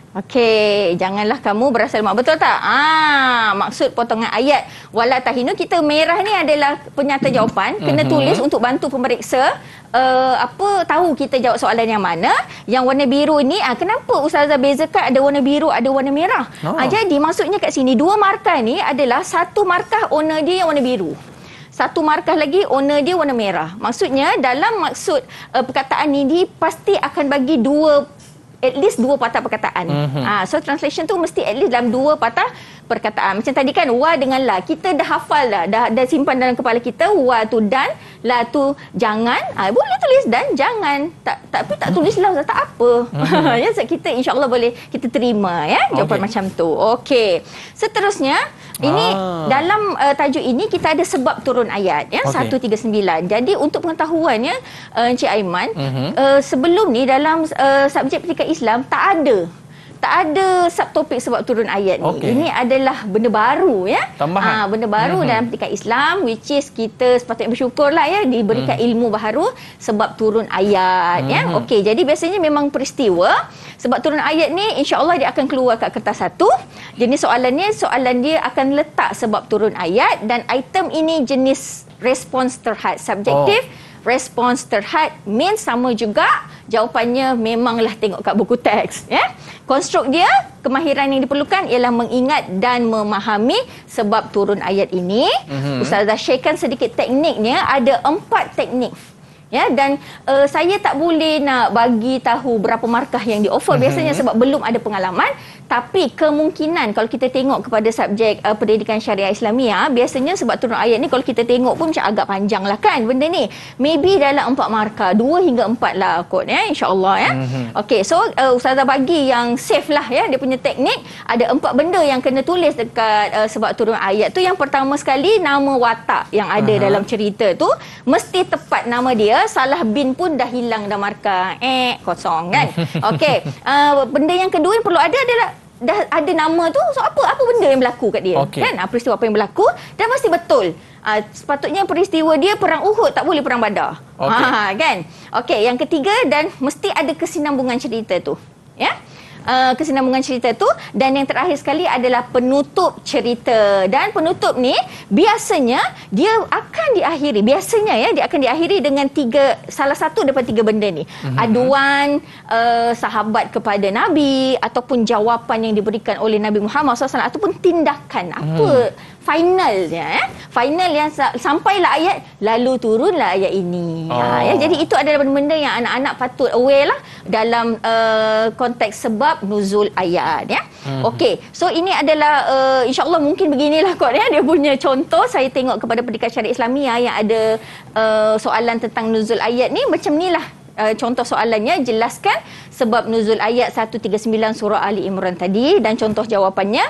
Okey, janganlah kamu berasa lemah. Betul tak? Ah, maksud potongan ayat wala tahinu, kita merah ni adalah penyata jawapan. Kena tulis untuk bantu pemeriksa uh, apa tahu kita jawab soalan yang mana. Yang warna biru ni, ah, kenapa Ustazah bezakan ada warna biru, ada warna merah? Oh. Ah, jadi maksudnya kat sini dua markah ni adalah satu markah owner dia yang warna biru. Satu markah lagi owner dia warna merah. Maksudnya dalam maksud uh, perkataan ni dia pasti akan bagi dua, at least dua patah perkataan. Mm-hmm. Ha, so translation tu mesti at least dalam dua patah perkataan. Macam tadi kan wa dengan la, kita dah hafal dah, dah, dah simpan dalam kepala kita. Wa tu dan, la tu jangan. Ha, boleh tulis dan jangan. Tak, tapi tak tulis lah, tak apa. Mm-hmm. Ya, so kita insya-Allah boleh kita terima ya jawapan okay. macam tu. Okey. Seterusnya ini ah. dalam uh, tajuk ini kita ada sebab turun ayat ya okay. seratus tiga puluh sembilan. Jadi untuk pengetahuannya uh, Encik Aiman, uh-huh. uh, sebelum ni dalam uh, subjek pendidikan Islam tak ada tak ada subtopik sebab turun ayat ni. Okay. Ini adalah benda baru ya. Tambahan. Ha, benda baru uh-huh. dalam pendidikan Islam, which is kita sepatutnya bersyukurlah ya diberikan uh-huh. ilmu baru sebab turun ayat uh-huh. ya. Okey, jadi biasanya memang peristiwa sebab turun ayat ni insya-Allah dia akan keluar kat kertas satu. Jenis soalannya, soalan dia akan letak sebab turun ayat dan item ini jenis respons terhad, subjektif. Oh. Respons terhad means sama juga, jawapannya memanglah tengok kat buku teks ya. Konstruk dia, kemahiran yang diperlukan ialah mengingat dan memahami sebab turun ayat ini. Mm-hmm. Ustazah sharekan sedikit tekniknya, ada empat teknik. Ya, dan uh, saya tak boleh nak bagi tahu berapa markah yang di-offer biasanya mm-hmm. sebab belum ada pengalaman. Tapi kemungkinan kalau kita tengok kepada subjek uh, pendidikan syariah Islamiah, biasanya sebab turun ayat ni kalau kita tengok pun macam agak panjang lah kan benda ni. Maybe dalam empat markah, dua hingga empat lah kot ya, insyaAllah ya. Mm-hmm. Okey, so uh, Ustazah bagi yang safe lah ya, dia punya teknik. Ada empat benda yang kena tulis dekat uh, sebab turun ayat tu. Yang pertama sekali, nama watak yang ada uh-huh. dalam cerita tu mesti tepat nama dia. Salah bin pun dah hilang dah markah eh kosong kan. Okey, uh, benda yang kedua yang perlu ada adalah dah ada nama tu, so apa apa benda yang berlaku kat dia okay. kan, peristiwa apa yang berlaku dan mesti betul. Uh, sepatutnya peristiwa dia perang Uhud, tak boleh perang Badar okay. ha, kan. Okey, yang ketiga, dan mesti ada kesinambungan cerita tu ya. Uh, kesinambungan cerita tu. Dan yang terakhir sekali adalah penutup cerita. Dan penutup ni biasanya dia akan diakhiri, biasanya ya dia akan diakhiri dengan tiga, salah satu daripada tiga benda ni. Mm-hmm. Aduan uh, sahabat kepada Nabi, ataupun jawapan yang diberikan oleh Nabi Muhammad sallallahu alaihi wasallam, ataupun tindakan apa mm. finalnya eh? Final yang sa- sampailah ayat lalu turunlah ayat ini. Oh. Ha, ya, jadi itu adalah benda-benda yang anak-anak patut aware lah dalam uh, konteks sebab nuzul ayat ya. Hmm. Okey, so ini adalah uh, insya-Allah mungkin beginilah kot ya dia punya contoh. Saya tengok kepada pendidikan syariah Islamiah yang ada uh, soalan tentang nuzul ayat ni, macam inilah uh, contoh soalannya. Jelaskan sebab nuzul ayat seratus tiga puluh sembilan surah Ali Imran tadi dan contoh jawapannya.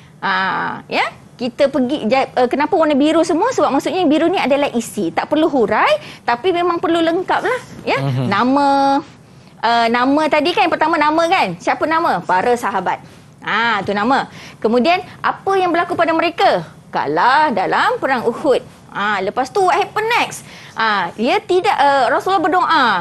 Ah, ya. Kita pergi uh, kenapa warna biru semua, sebab maksudnya biru ni adalah isi, tak perlu hurai tapi memang perlu lengkap lah ya. Uh-huh. Nama uh, nama tadi kan yang pertama nama kan, siapa nama? Para sahabat. Ah, tu nama. Kemudian apa yang berlaku pada mereka? Kalah dalam perang Uhud. Ah, lepas tu what happen next? Ah, dia tidak uh, Rasulullah berdoa.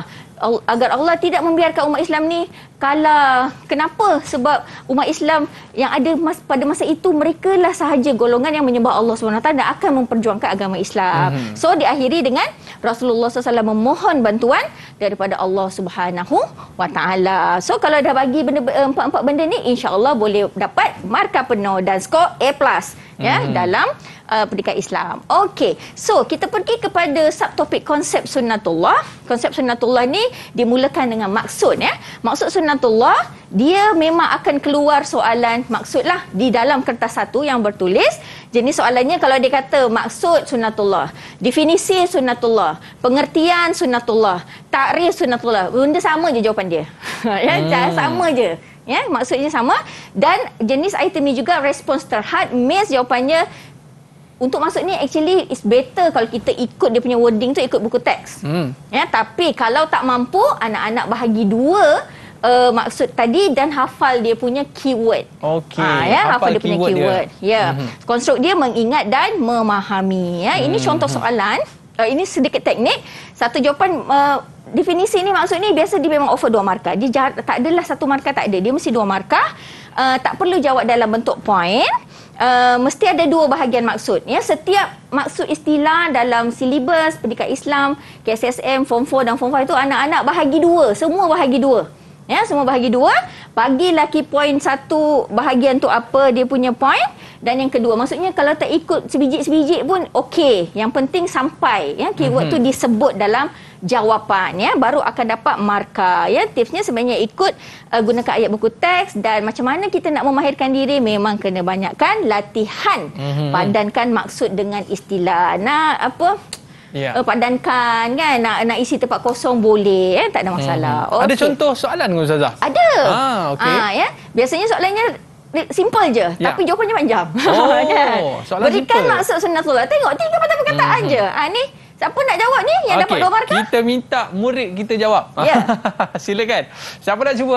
agar Allah tidak membiarkan umat Islam ni kalah. Kenapa? Sebab umat Islam yang ada mas, pada masa itu mereka lah sahaja golongan yang menyembah Allah subhanahu wa taala dan akan memperjuangkan agama Islam. Mm-hmm. So diakhiri dengan Rasulullah sallallahu alaihi wasallam memohon bantuan daripada Allah Subhanahu wa taala. So kalau dah bagi benda empat-empat benda ni, insya-Allah boleh dapat markah penuh dan skor A plus ya mm-hmm. dalam Uh, pendidikan Islam. Okey. So, kita pergi kepada subtopik konsep sunnatullah. Konsep sunnatullah ni dimulakan dengan maksud ya. Maksud sunnatullah, dia memang akan keluar soalan maksudlah di dalam kertas satu yang bertulis. Jenis soalannya kalau dia kata maksud sunnatullah, definisi sunnatullah, pengertian sunnatullah, takrif sunnatullah, benda sama je jawapan dia. ya, hmm. sama je. Ya, maksudnya sama dan jenis item ni juga respons terhad, miss jawapannya. Untuk masuk ni actually is better kalau kita ikut dia punya wording tu, ikut buku teks. Hmm. Ya, tapi kalau tak mampu, anak-anak bahagi dua uh, maksud tadi dan hafal dia punya keyword. Okey. Ha, ya, hafal, hafal dia punya keyword. Dia. Ya. Hmm. Konstruk dia mengingat dan memahami. Ya, ini hmm. contoh soalan. Uh, ini sedikit teknik. Satu jawapan uh, definisi ni maksud ni biasa dia memang offer dua markah. Dia jar- tak adalah satu markah, tak ada. Dia mesti dua markah. Uh, tak perlu jawab dalam bentuk point. Uh, mesti ada dua bahagian maksud ya. Setiap maksud istilah dalam silibus pendidikan Islam K S S M Form four dan Form five itu anak-anak bahagi dua, semua bahagi dua ya, semua bahagi dua. Bagilah key point satu bahagian tu apa dia punya point, dan yang kedua maksudnya kalau tak ikut sebiji-sebiji pun okey, yang penting sampai ya keyword mm-hmm. tu disebut dalam jawapan ya, baru akan dapat markah ya. Tipsnya sebenarnya ikut uh, gunakan ayat buku teks, dan macam mana kita nak memahirkan diri memang kena banyakkan latihan. Mm-hmm. Padankan maksud dengan istilah. Nah apa yeah. uh, padankan kan, nak nak isi tempat kosong boleh ya, tak ada masalah. Mm-hmm. Okay. Ada contoh soalan ke Ustazah? Ada. Ah, okey. Ah ya, biasanya soalannya simple je, yeah. tapi jawapannya panjang. Oh, kan? Soalan Berikan simple. maksud sunnatullah. Tengok tiga patah perkataan mm-hmm. je. Ah ni siapa nak jawab ni yang okay. dapat dua markah? Kita minta murid kita jawab. Ya. Yeah. Silakan. Siapa nak cuba?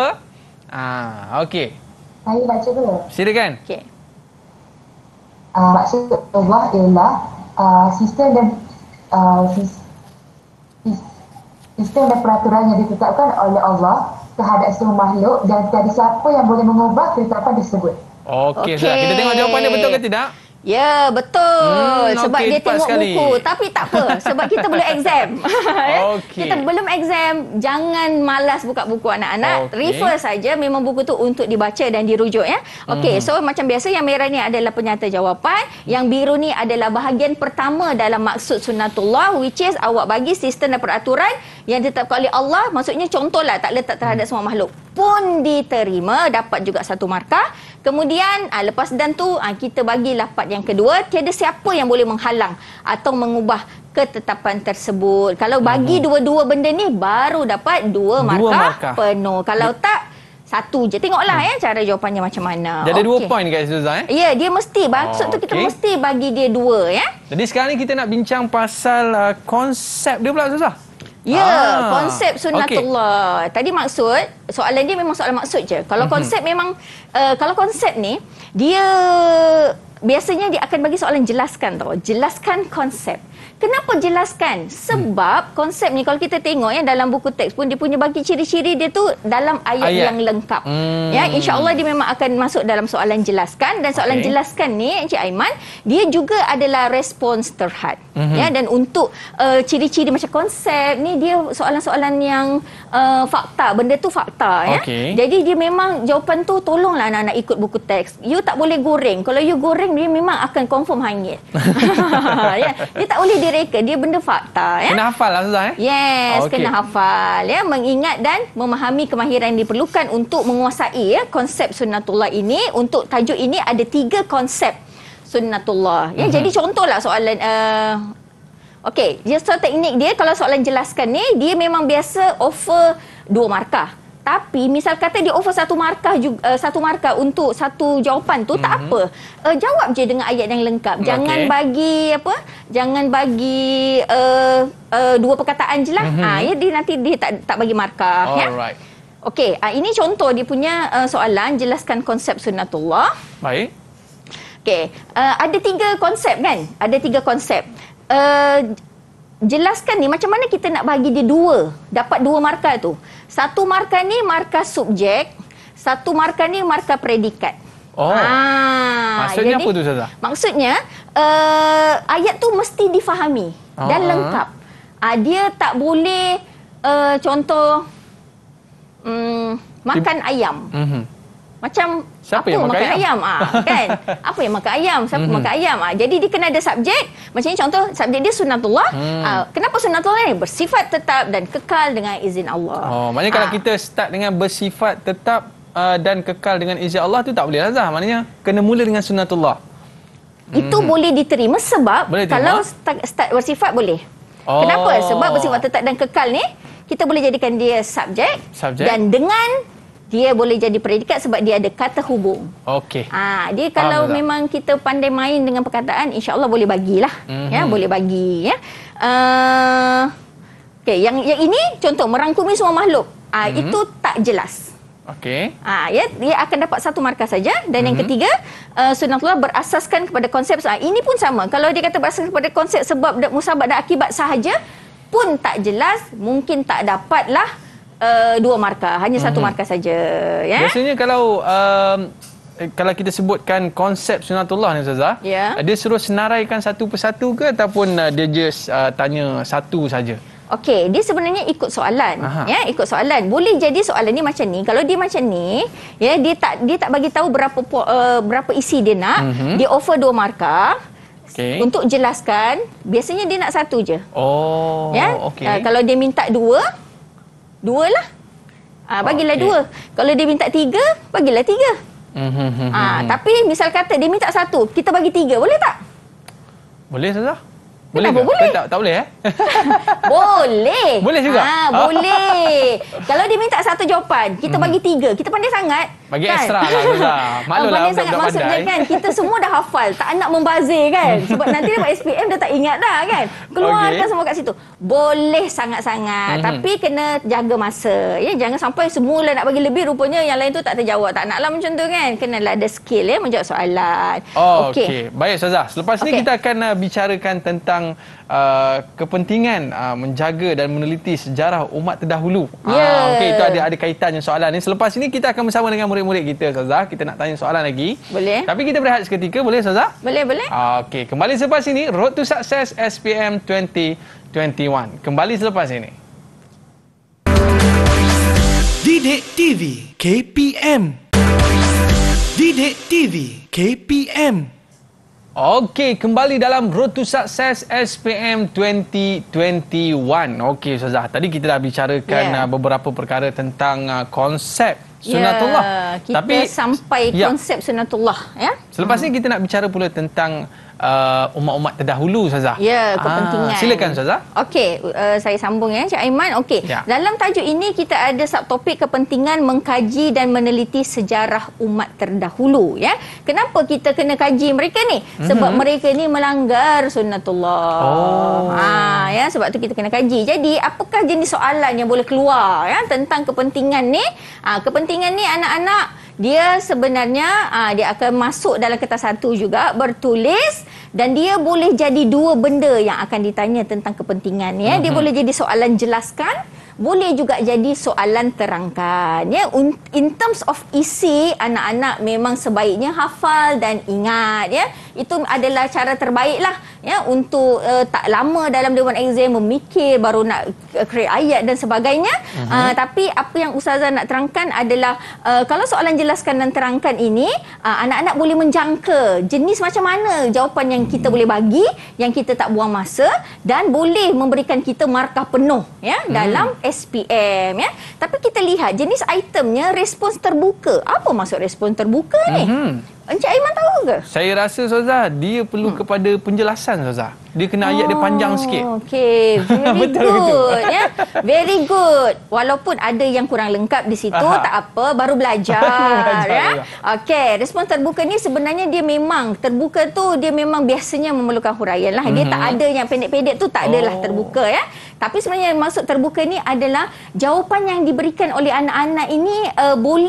Ah, okey. Saya baca dulu. Silakan. Okey. Uh, maksud Allah ialah uh, sistem dan uh, sis, sis, sistem dan peraturan yang ditetapkan oleh Allah terhadap semua makhluk, dan tiada siapa yang boleh mengubah ketetapan tersebut. Okey, okay. Kita tengok jawapannya betul ke tidak? Ya, betul. Hmm, sebab okay, dia tengok sekali. buku. Tapi tak apa. Sebab kita belum exam. okay. Kita belum exam. Jangan malas buka buku anak-anak. Okay. Refer saja. Memang buku tu untuk dibaca dan dirujuk. Ya. Okey, mm-hmm. so macam biasa yang merah ni adalah penyata jawapan. Yang biru ni adalah bahagian pertama dalam maksud sunnatullah, which is awak bagi sistem dan peraturan yang ditetapkan oleh Allah. Maksudnya contohlah, tak letak terhadap semua makhluk. Pun diterima, dapat juga satu markah. Kemudian aa, lepas dan tu aa, kita bagilah part yang kedua, tiada siapa yang boleh menghalang atau mengubah ketetapan tersebut. Kalau bagi uh-huh. dua-dua benda ni baru dapat dua markah, dua markah. penuh. Kalau D- tak satu je. Tengoklah hmm. ya cara jawapannya macam mana. Dia ada okay. dua point guys Ustazah eh? Ya, dia mesti. Maksud oh, tu kita okay. mesti bagi dia dua ya. Jadi sekarang ni kita nak bincang pasal uh, konsep dia pula Ustazah. Ya, ah, konsep sunnatullah. Okay. Tadi maksud, soalan dia memang soalan maksud je. Kalau mm-hmm. konsep memang, uh, kalau konsep ni, dia biasanya dia akan bagi soalan jelaskan tau. Jelaskan konsep. Kenapa jelaskan? Sebab hmm. konsep ni kalau kita tengok ya dalam buku teks pun dia punya bagi ciri-ciri dia tu dalam ayat, ayat. yang lengkap. Hmm. Ya, insya-Allah dia memang akan masuk dalam soalan jelaskan, dan soalan okay. jelaskan ni Encik Aiman dia juga adalah respons terhad. Hmm. Ya, dan untuk uh, ciri-ciri macam konsep ni dia soalan-soalan yang uh, fakta, benda tu fakta ya. Okay. Jadi dia memang jawapan tu tolonglah anak-anak ikut buku teks. You tak boleh goreng. Kalau you goreng dia memang akan confirm hangit. ya, dia tak boleh direka, dia benda fakta ya. Kena hafal lah Ustazah eh? Yes, oh, okay. kena hafal ya, mengingat dan memahami kemahiran yang diperlukan untuk menguasai ya konsep sunnatullah ini. Untuk tajuk ini ada tiga konsep sunnatullah ya. Mm-hmm. Jadi contohlah soalan uh, okey, just so teknik dia kalau soalan jelaskan ni dia memang biasa offer dua markah. Tapi misal kata dia offer satu markah juga, uh, satu markah untuk satu jawapan tu, mm-hmm. tak apa. Uh, jawab je dengan ayat yang lengkap. Jangan okay. bagi apa? Jangan bagi uh, uh, dua perkataan je lah. Mm-hmm. Ha, ya, dia nanti dia tak tak bagi markah. Alright. Ya? Okey, uh, ini contoh dia punya uh, soalan jelaskan konsep sunnatullah. Baik. Okey, uh, ada tiga konsep kan? Ada tiga konsep. Uh, jelaskan ni macam mana kita nak bagi dia dua, dapat dua markah tu. Satu markah ni markah subjek, satu markah ni markah predikat. Oh. Ah, maksudnya jadi, apa tu Ustazah? Maksudnya uh, ayat tu mesti difahami oh, dan lengkap. Uh, dia tak boleh uh, contoh um, makan Di, ayam. Uh-huh. Macam siapa apa yang makan, makan ayam, ayam? Ah, kan? Apa yang makan ayam? Siapa mm-hmm. makan ayam? Ah, jadi dia kena ada subjek. Macam ni contoh subjek dia sunnatullah. Hmm. Ah, kenapa sunnatullah ni? Bersifat tetap dan kekal dengan izin Allah. Oh, maknanya ah. kalau kita start dengan bersifat tetap uh, dan kekal dengan izin Allah tu tak boleh lah Zah. Maknanya kena mula dengan sunnatullah. Itu hmm. boleh diterima sebab boleh kalau start, start bersifat boleh. Oh. Kenapa? Sebab bersifat tetap dan kekal ni kita boleh jadikan dia subjek, subjek. Dan dengan dia boleh jadi predikat sebab dia ada kata hubung. Okey. Ah, dia kalau Faham memang tak? Kita pandai main dengan perkataan, insya-Allah boleh bagilah. Mm-hmm. Ya, boleh bagi ya. Uh, okey, yang yang ini contoh merangkumi semua makhluk. Ah, mm-hmm. itu tak jelas. Okey. Ah, ya, dia akan dapat satu markah saja dan mm-hmm. yang ketiga, uh, sunnatullah berasaskan kepada konsep. Ah, ini pun sama. Kalau dia kata berasaskan kepada konsep sebab dan musabab dan akibat sahaja pun tak jelas, mungkin tak dapatlah Uh, dua markah, hanya satu mm-hmm. markah saja ya. Biasanya kalau um, kalau kita sebutkan konsep sunnatullah ni Ustazah, yeah. dia suruh senaraikan satu persatu ke ataupun uh, dia just uh, tanya satu saja? Okey, dia sebenarnya ikut soalan. Aha. Ya, ikut soalan. Boleh jadi soalan ni macam ni. Kalau dia macam ni, ya dia tak dia tak bagi tahu berapa uh, berapa isi dia nak, mm-hmm. dia offer dua markah. Okay. Untuk jelaskan, biasanya dia nak satu je. Oh, ya. Okay. Uh, kalau dia minta dua, dua lah. Ah, bagilah okay. dua. Kalau dia minta tiga, bagilah tiga. Mm-hmm. Ah, tapi misal kata dia minta satu, kita bagi tiga, boleh tak? Boleh Ustazah? Boleh Kenapa ke? boleh? Tak, tak boleh eh? Boleh. Boleh juga? Ah, boleh. Kalau dia minta satu jawapan, kita bagi tiga. Kita pandai sangat. Bagi kan? Extra lah Ustazah. Maklumlah pandai sangat maksudnya kan. Kita semua dah hafal. Tak nak membazir kan. Sebab nanti dapat S P M dah tak ingat dah kan. Keluarkan okay. semua kat situ. Boleh sangat-sangat. Mm-hmm. Tapi kena jaga masa. Ya, jangan sampai semula nak bagi lebih rupanya yang lain tu tak terjawab. Tak naklah macam tu kan. Kenalah ada skill ya menjawab soalan. Oh, okey. Okay. Baik Ustazah. Selepas okay. ni kita akan uh, bicarakan tentang Uh, kepentingan uh, menjaga dan meneliti sejarah umat terdahulu. Yeah. Uh, Okey, itu ada ada kaitannya soalan ni. Selepas ini kita akan bersama dengan murid-murid kita Ustazah. Kita nak tanya soalan lagi. Boleh. Tapi kita berehat seketika, boleh Ustazah? Boleh, boleh. Uh, Okey, kembali selepas ini Road to Success S P M dua ribu dua puluh satu. Kembali selepas ini. Didik T V K P M. Didik T V K P M. Okey, kembali dalam Road to Success S P M dua ribu dua puluh satu. Okey Ustazah, tadi kita dah bicarakan yeah. uh, beberapa perkara tentang uh, konsep sunnatullah. Yeah, kita Tapi sampai ya. konsep sunnatullah ya. Selepas hmm. ni kita nak bicara pula tentang uh, umat-umat terdahulu Ustazah. Ya, kepentingan. Ah, silakan Ustazah. Okey, uh, saya sambung ya Cik Aiman. Okey. Ya. Dalam tajuk ini kita ada subtopik kepentingan mengkaji dan meneliti sejarah umat terdahulu ya. Kenapa kita kena kaji mereka ni? Sebab mm-hmm. mereka ni melanggar sunnatullah. Oh. Ha ya, sebab tu kita kena kaji. Jadi, apakah jenis soalan yang boleh keluar ya tentang kepentingan ni? Ha, kepentingan ni anak-anak dia sebenarnya aa, dia akan masuk dalam kertas satu juga bertulis dan dia boleh jadi dua benda yang akan ditanya tentang kepentingan ya. Mm-hmm. Dia boleh jadi soalan jelaskan, boleh juga jadi soalan terangkan ya. In terms of isi, anak-anak memang sebaiknya hafal dan ingat ya. Itu adalah cara terbaiklah ya untuk uh, tak lama dalam dewan exam memikir baru nak create ayat dan sebagainya. Uh-huh. Uh, tapi apa yang Ustazah nak terangkan adalah uh, kalau soalan jelaskan dan terangkan ini uh, anak-anak boleh menjangka jenis macam mana jawapan yang kita boleh bagi yang kita tak buang masa dan boleh memberikan kita markah penuh ya uh-huh. dalam S P M ya. Tapi kita lihat jenis itemnya respons terbuka. Apa maksud respons terbuka ni? Uh-huh. Encik Aiman tahu ke? Saya rasa Ustazah, dia perlu hmm. kepada penjelasan Ustazah. Dia kena ayat oh, dia panjang sikit. Okey, very betul, good ya. Very good. Walaupun ada yang kurang lengkap di situ, Aha. tak apa, baru belajar, belajar ya. Okey, respons terbuka ni sebenarnya dia memang terbuka tu dia memang biasanya memerlukan huraian lah. Dia mm-hmm. tak ada yang pendek-pendek tu tak adalah oh. terbuka ya. Tapi sebenarnya maksud terbuka ni adalah jawapan yang diberikan oleh anak-anak ini uh, boleh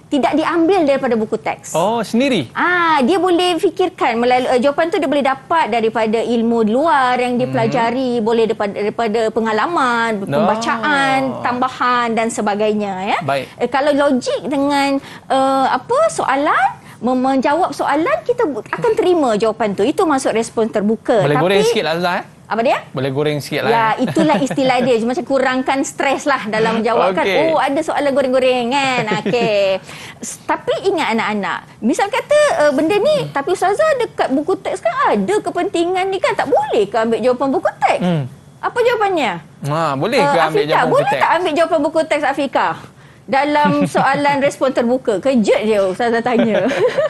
tidak diambil daripada buku teks. Oh, sendiri? Ah, dia boleh fikirkan melalui uh, jawapan tu dia boleh dapat daripada ilmu luar yang dia pelajari, hmm. boleh daripada, daripada pengalaman, no. pembacaan, tambahan dan sebagainya ya. Baik. Uh, kalau logik dengan uh, apa soalan, menjawab soalan, kita akan terima jawapan tu. Itu masuk respon terbuka. Boleh Tapi, goreng sikit lah Azhar eh? Apa dia? Boleh goreng sikit lah. Ya, itulah istilah dia. Macam kurangkan stres lah dalam menjawab kan. Okay. Oh, ada soalan goreng-goreng kan. Okey. Tapi ingat anak-anak, misal kata uh, benda ni, tapi Ustazah dekat buku teks kan ada kepentingan ni kan. Tak boleh ke ambil jawapan buku teks? Hmm. Apa jawapannya? Ha, boleh ke uh, ambil Afika, jawapan buku boleh teks? tak ambil jawapan buku teks Afika? Dalam soalan respon terbuka. Kejut je Ustazah tanya.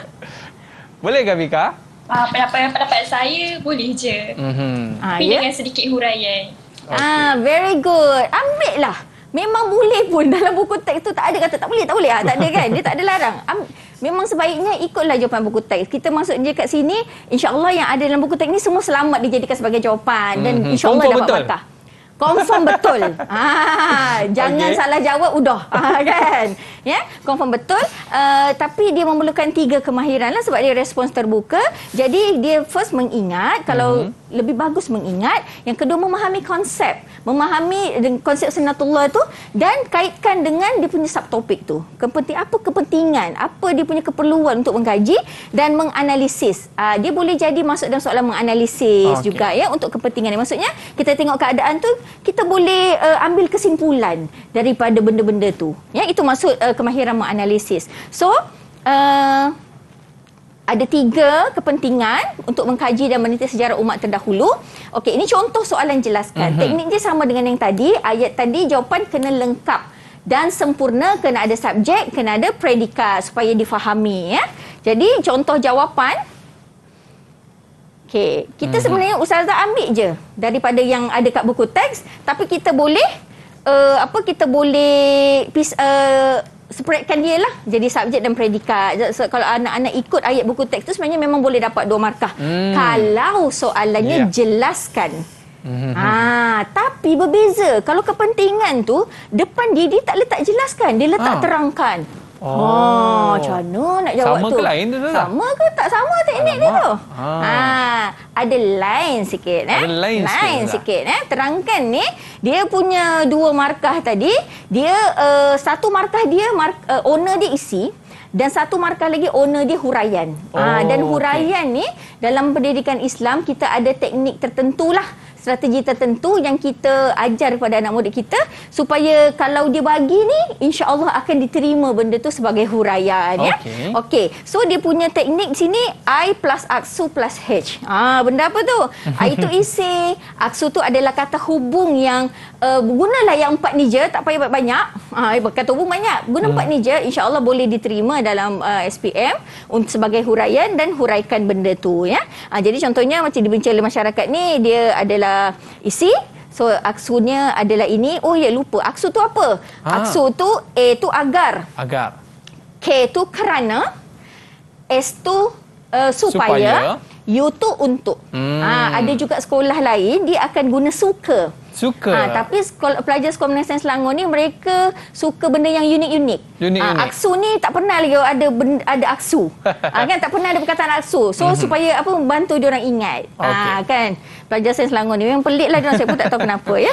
Boleh ke Afika? Uh, pendapat-pendapat saya boleh je. Mm-hmm. Tapi Ah, dengan ya? sedikit huraian. Okay. Ah, very good. Ambil lah. Memang boleh pun dalam buku teks tu tak ada kata tak boleh, tak boleh. Ah, tak ada kan? Dia tak ada larang. Am- memang sebaiknya ikutlah jawapan buku teks. Kita masuk je kat sini, insya-Allah yang ada dalam buku teks ni semua selamat dijadikan sebagai jawapan dan mm-hmm. insya-Allah dapat betul. markah. Confirm betul. Ah, jangan okay. salah jawab udah. Ah, kan? Ya, confirm betul. Uh, tapi dia memerlukan tiga kemahiran lah sebab dia respons terbuka. Jadi dia first mengingat, kalau mm-hmm. lebih bagus mengingat. Yang kedua memahami konsep, memahami konsep sunatullah tu dan kaitkan dengan dia punya subtopik tu. Kepenting apa kepentingan, apa dia punya keperluan untuk mengkaji dan menganalisis. Uh, dia boleh jadi masuk dalam soalan menganalisis okay. juga ya untuk kepentingan dia. Maksudnya kita tengok keadaan tu, kita boleh uh, ambil kesimpulan daripada benda-benda tu. Ya, itu maksud uh, kemahiran menganalisis. So, uh, ada tiga kepentingan untuk mengkaji dan meneliti sejarah umat terdahulu. Okey, ini contoh soalan jelaskan. Uh-huh. Teknik dia sama dengan yang tadi. Ayat tadi jawapan kena lengkap dan sempurna, kena ada subjek, kena ada predikat supaya difahami ya. Jadi contoh jawapan. Okey, kita hmm. sebenarnya Ustazah ambil je daripada yang ada kat buku teks, tapi kita boleh uh, apa kita boleh uh, spreadkan dia lah jadi subjek dan predikat. So, kalau anak-anak ikut ayat buku teks tu sebenarnya memang boleh dapat dua markah. Hmm. Kalau soalannya yeah. jelaskan. Hmm. Ah, tapi berbeza. Kalau kepentingan tu depan dia dia tak letak jelaskan, dia letak ah. terangkan. Oh, oh, macam mana nak jawab sama tu? Sama ke lain tu? Sama ke tak sama teknik dia tu? Ha. ha, ada lain sikit eh. Ada lain, lain sikit, sikit eh. Terangkan ni, dia punya dua markah tadi, dia uh, satu markah dia mark, uh, owner dia isi dan satu markah lagi owner dia huraian. Oh, ha, dan huraian okay. ni dalam pendidikan Islam kita ada teknik tertentulah, strategi tertentu yang kita ajar kepada anak murid kita supaya kalau dia bagi ni insya-Allah akan diterima benda tu sebagai huraian okay. ya. Okey. So dia punya teknik sini I plus aksu plus H. Ah, benda apa tu? I itu isi, aksu tu adalah kata hubung yang uh, gunalah yang empat ni je, tak payah banyak. Ah, kata hubung banyak. Guna empat hmm. ni je, insya-Allah boleh diterima dalam uh, S P M untuk sebagai huraian dan huraikan benda tu ya. Ah, jadi contohnya macam dibenci oleh masyarakat ni, dia adalah isi. So aksunya adalah ini. Oh ya, lupa. Aksu tu apa? Ha. Aksu tu A tu agar. Agar. K tu kerana. S tu uh, supaya. supaya. U tu untuk. Hmm. Ha, ada juga sekolah lain dia akan guna suka. Suka. Ha, tapi sekolah, pelajar Sekolah Menengah Selangor ni mereka suka benda yang unik-unik. Ha, aksu ni tak pernah lagi ada benda, ada aksu. ha, kan tak pernah ada perkataan aksu. So mm-hmm. supaya apa membantu dia orang ingat. Okay. Ha, kan. Pelajar Sains Selangor ni memang pelik lah dia orang, saya pun tak tahu kenapa ya.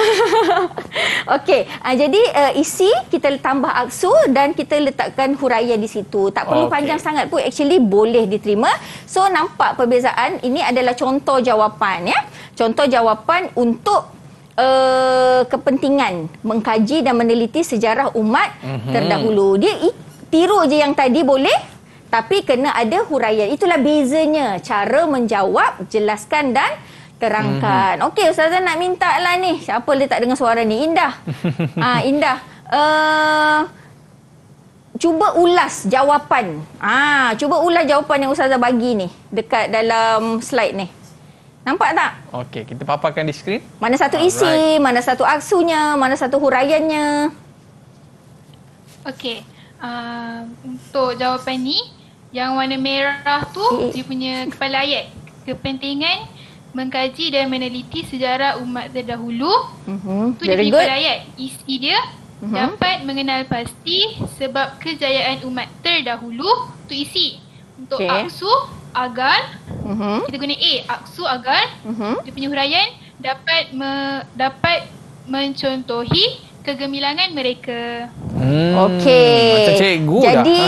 Okey, ha, jadi uh, isi kita tambah aksu dan kita letakkan huraian di situ. Tak perlu okay. panjang sangat pun, actually boleh diterima. So nampak perbezaan. Ini adalah contoh jawapan ya. Contoh jawapan untuk Uh, kepentingan mengkaji dan meneliti sejarah umat mm-hmm. terdahulu. Dia tiru je yang tadi boleh, tapi kena ada huraian. Itulah bezanya cara menjawab, jelaskan dan terangkan. Mm-hmm. Okey, Ustazah nak minta lah ni. Siapa letak dengan suara ni? Indah. ha, Indah. Uh, cuba ulas jawapan. Ah, ha, cuba ulas jawapan yang Ustazah bagi ni dekat dalam slide ni. Nampak tak? Okey, kita paparkan di skrin. Mana satu isi, Alright. mana satu aksunya, mana satu huraiannya. Okey, uh, untuk jawapan ni, yang warna merah tu okay. dia punya kepala ayat. Kepentingan mengkaji dan meneliti sejarah umat terdahulu. Mm-hmm. Tu dia punya kepala ayat. Isi dia mm-hmm. dapat mengenal pasti sebab kejayaan umat terdahulu tu isi. Untuk okay. aksu, agan, mm-hmm. kita guna A, aksu, agan, mm-hmm. dia punya huraian dapat me, dapat mencontohi kegemilangan mereka. Hmm, Okey. Macam cikgu Jadi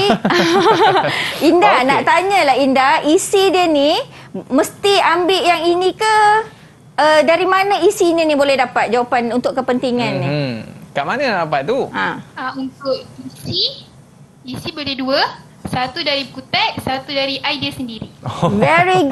Indah okay. nak tanyalah Indah, isi dia ni mesti ambil yang ini ke uh, dari mana isinya ni boleh dapat jawapan untuk kepentingan hmm, ni? Hmm. Kat mana nak dapat tu? Ha. Uh, untuk isi, isi boleh dua. Satu dari buku teks, satu dari idea sendiri. Oh. Very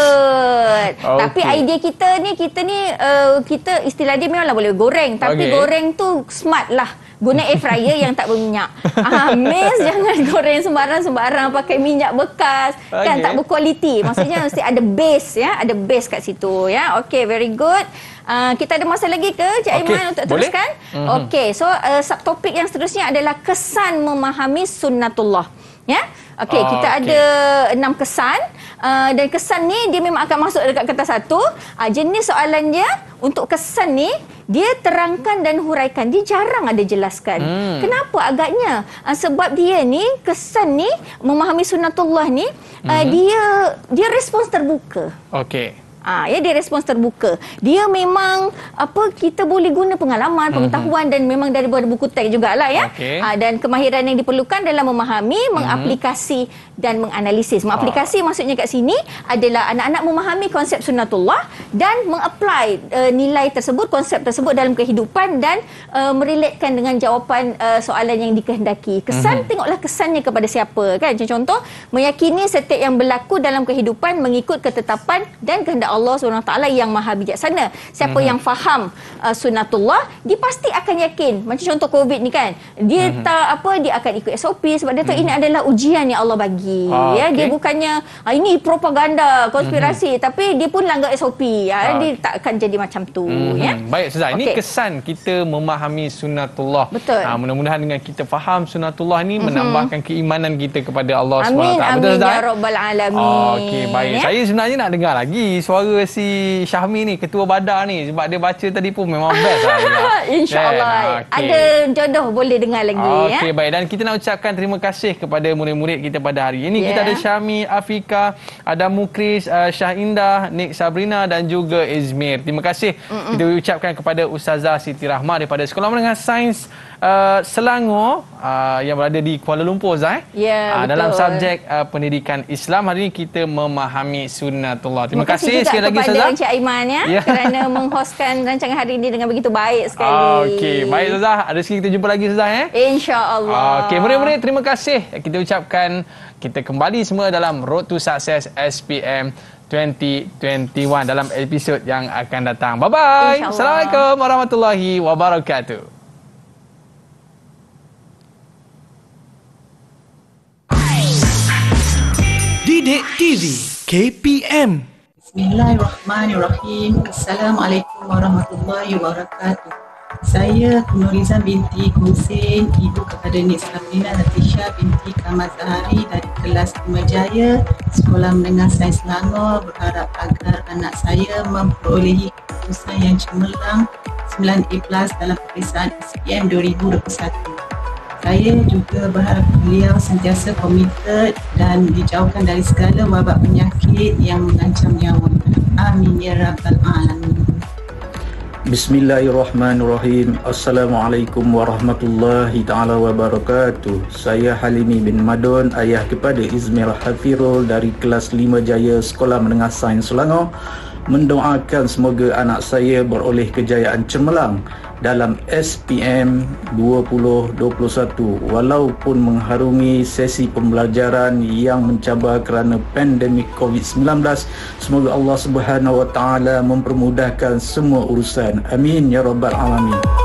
good. Okay. Tapi idea kita ni, kita ni uh, kita istilah dia memanglah boleh goreng, tapi okay. goreng tu smart lah. Guna air fryer yang tak berminyak. Ah, miss jangan goreng sembarang-sembarang pakai minyak bekas, okay. kan tak berkualiti. Maksudnya mesti ada base ya, ada base kat situ ya. Okey, very good. Uh, kita ada masa lagi ke Cik Aiman okay. untuk teruskan? Mm-hmm. Okey, so uh, subtopik yang seterusnya adalah kesan memahami sunnatullah. Ya, okey, oh, kita okay. ada enam kesan uh, dan kesan ni dia memang akan masuk dekat kertas satu. Uh, jenis soalan dia untuk kesan ni dia terangkan dan huraikan, dia jarang ada jelaskan. Hmm. Kenapa agaknya? Uh, sebab dia ni kesan ni memahami sunnatullah ni uh, hmm. dia dia respons terbuka. Okey. Ah, ya, dia respons terbuka. Dia memang apa kita boleh guna pengalaman, pengetahuan mm-hmm. dan memang daripada buku teks jugalah ya. Okay. Ah, dan kemahiran yang diperlukan dalam memahami, mm-hmm. mengaplikasi dan menganalisis. Mengaplikasi oh. maksudnya kat sini adalah anak-anak memahami konsep sunnatullah dan mengapply uh, nilai tersebut, konsep tersebut dalam kehidupan dan uh, merelatekan dengan jawapan uh, soalan yang dikehendaki. Kesan, mm-hmm. tengoklah kesannya kepada siapa kan. Contoh, meyakini setiap yang berlaku dalam kehidupan mengikut ketetapan dan kehendak Allah subhanahu wa taala yang maha bijaksana. Siapa mm-hmm. yang faham uh, sunnatullah, dia pasti akan yakin. Macam contoh COVID ni kan, dia mm-hmm. tak apa, dia akan ikut S O P sebab dia tahu mm-hmm. ini adalah ujian yang Allah bagi. Ah, ya, okay. Dia bukannya ah, ini propaganda, konspirasi, mm-hmm. tapi dia pun langgar S O P. Ya, ah. Dia tak akan jadi macam tu. Mm-hmm. Ya. Baik, Ustazah. Okay. Ini kesan kita memahami sunnatullah. Betul. Ah, mudah-mudahan dengan kita faham sunnatullah ni mm-hmm. menambahkan keimanan kita kepada Allah subhanahu wa taala. Betul, Ustazah? Amin, ya rabbal alamin. Ah, okey, baik. Ya? Saya sebenarnya nak dengar lagi suara si Syahmi ni, ketua Badar ni, sebab dia baca tadi pun memang best lah. InsyaAllah. Okay. Ada jodoh boleh dengar lagi. Okey, ya? baik. Dan kita nak ucapkan terima kasih kepada murid-murid kita pada hari ini. Yeah. Kita ada Syahmi, Afika, ada Mukris, uh, Syah Indah, Nik Sabrina dan juga Izmir. Terima kasih. Mm-mm. Kita ucapkan kepada Ustazah Siti Rahmah daripada Sekolah Menengah Sains Uh, Selangor uh, yang berada di Kuala Lumpur, Zai. Ya, uh, dalam subjek uh, pendidikan Islam, hari ini kita memahami sunnatullah. Terima, Terima kasih, kasih sekali lagi Ustazah kepada Encik Aiman ya, ya. kerana menghostkan rancangan hari ini dengan begitu baik sekali. Okey, baik Ustazah. Rezeki kita jumpa lagi Ustazah eh. Insya-Allah. Okey, murid-murid terima kasih. Kita ucapkan kita kembali semua dalam Road to Success S P M dua ribu dua puluh satu dalam episod yang akan datang. Bye bye. Assalamualaikum warahmatullahi wabarakatuh. Didik T V K P M. Bismillahirrahmanirrahim. Assalamualaikum warahmatullahi wabarakatuh. Saya Nurizan binti Husin, ibu kepada Nik Sabrina Latisha binti Kamal Zahari dari kelas lima Jaya Sekolah Menengah Sains Selangor, berharap agar anak saya memperolehi keputusan yang cemerlang sembilan A plus dalam peperiksaan S P M dua ribu dua puluh satu. Saya juga berharap beliau sentiasa komited dan dijauhkan dari segala wabak penyakit yang mengancam nyawa. Amin ya rabbal alamin. Bismillahirrahmanirrahim. Assalamualaikum warahmatullahi taala wabarakatuh. Saya Halimi bin Madun, ayah kepada Izmir Hafirul dari kelas lima Jaya Sekolah Menengah Sains Selangor, mendoakan semoga anak saya beroleh kejayaan cemerlang dalam S P M dua ribu dua puluh satu walaupun mengharungi sesi pembelajaran yang mencabar kerana pandemik COVID sembilan belas. Semoga Allah Subhanahu wa taala mempermudahkan semua urusan. Amin ya rabbal alamin.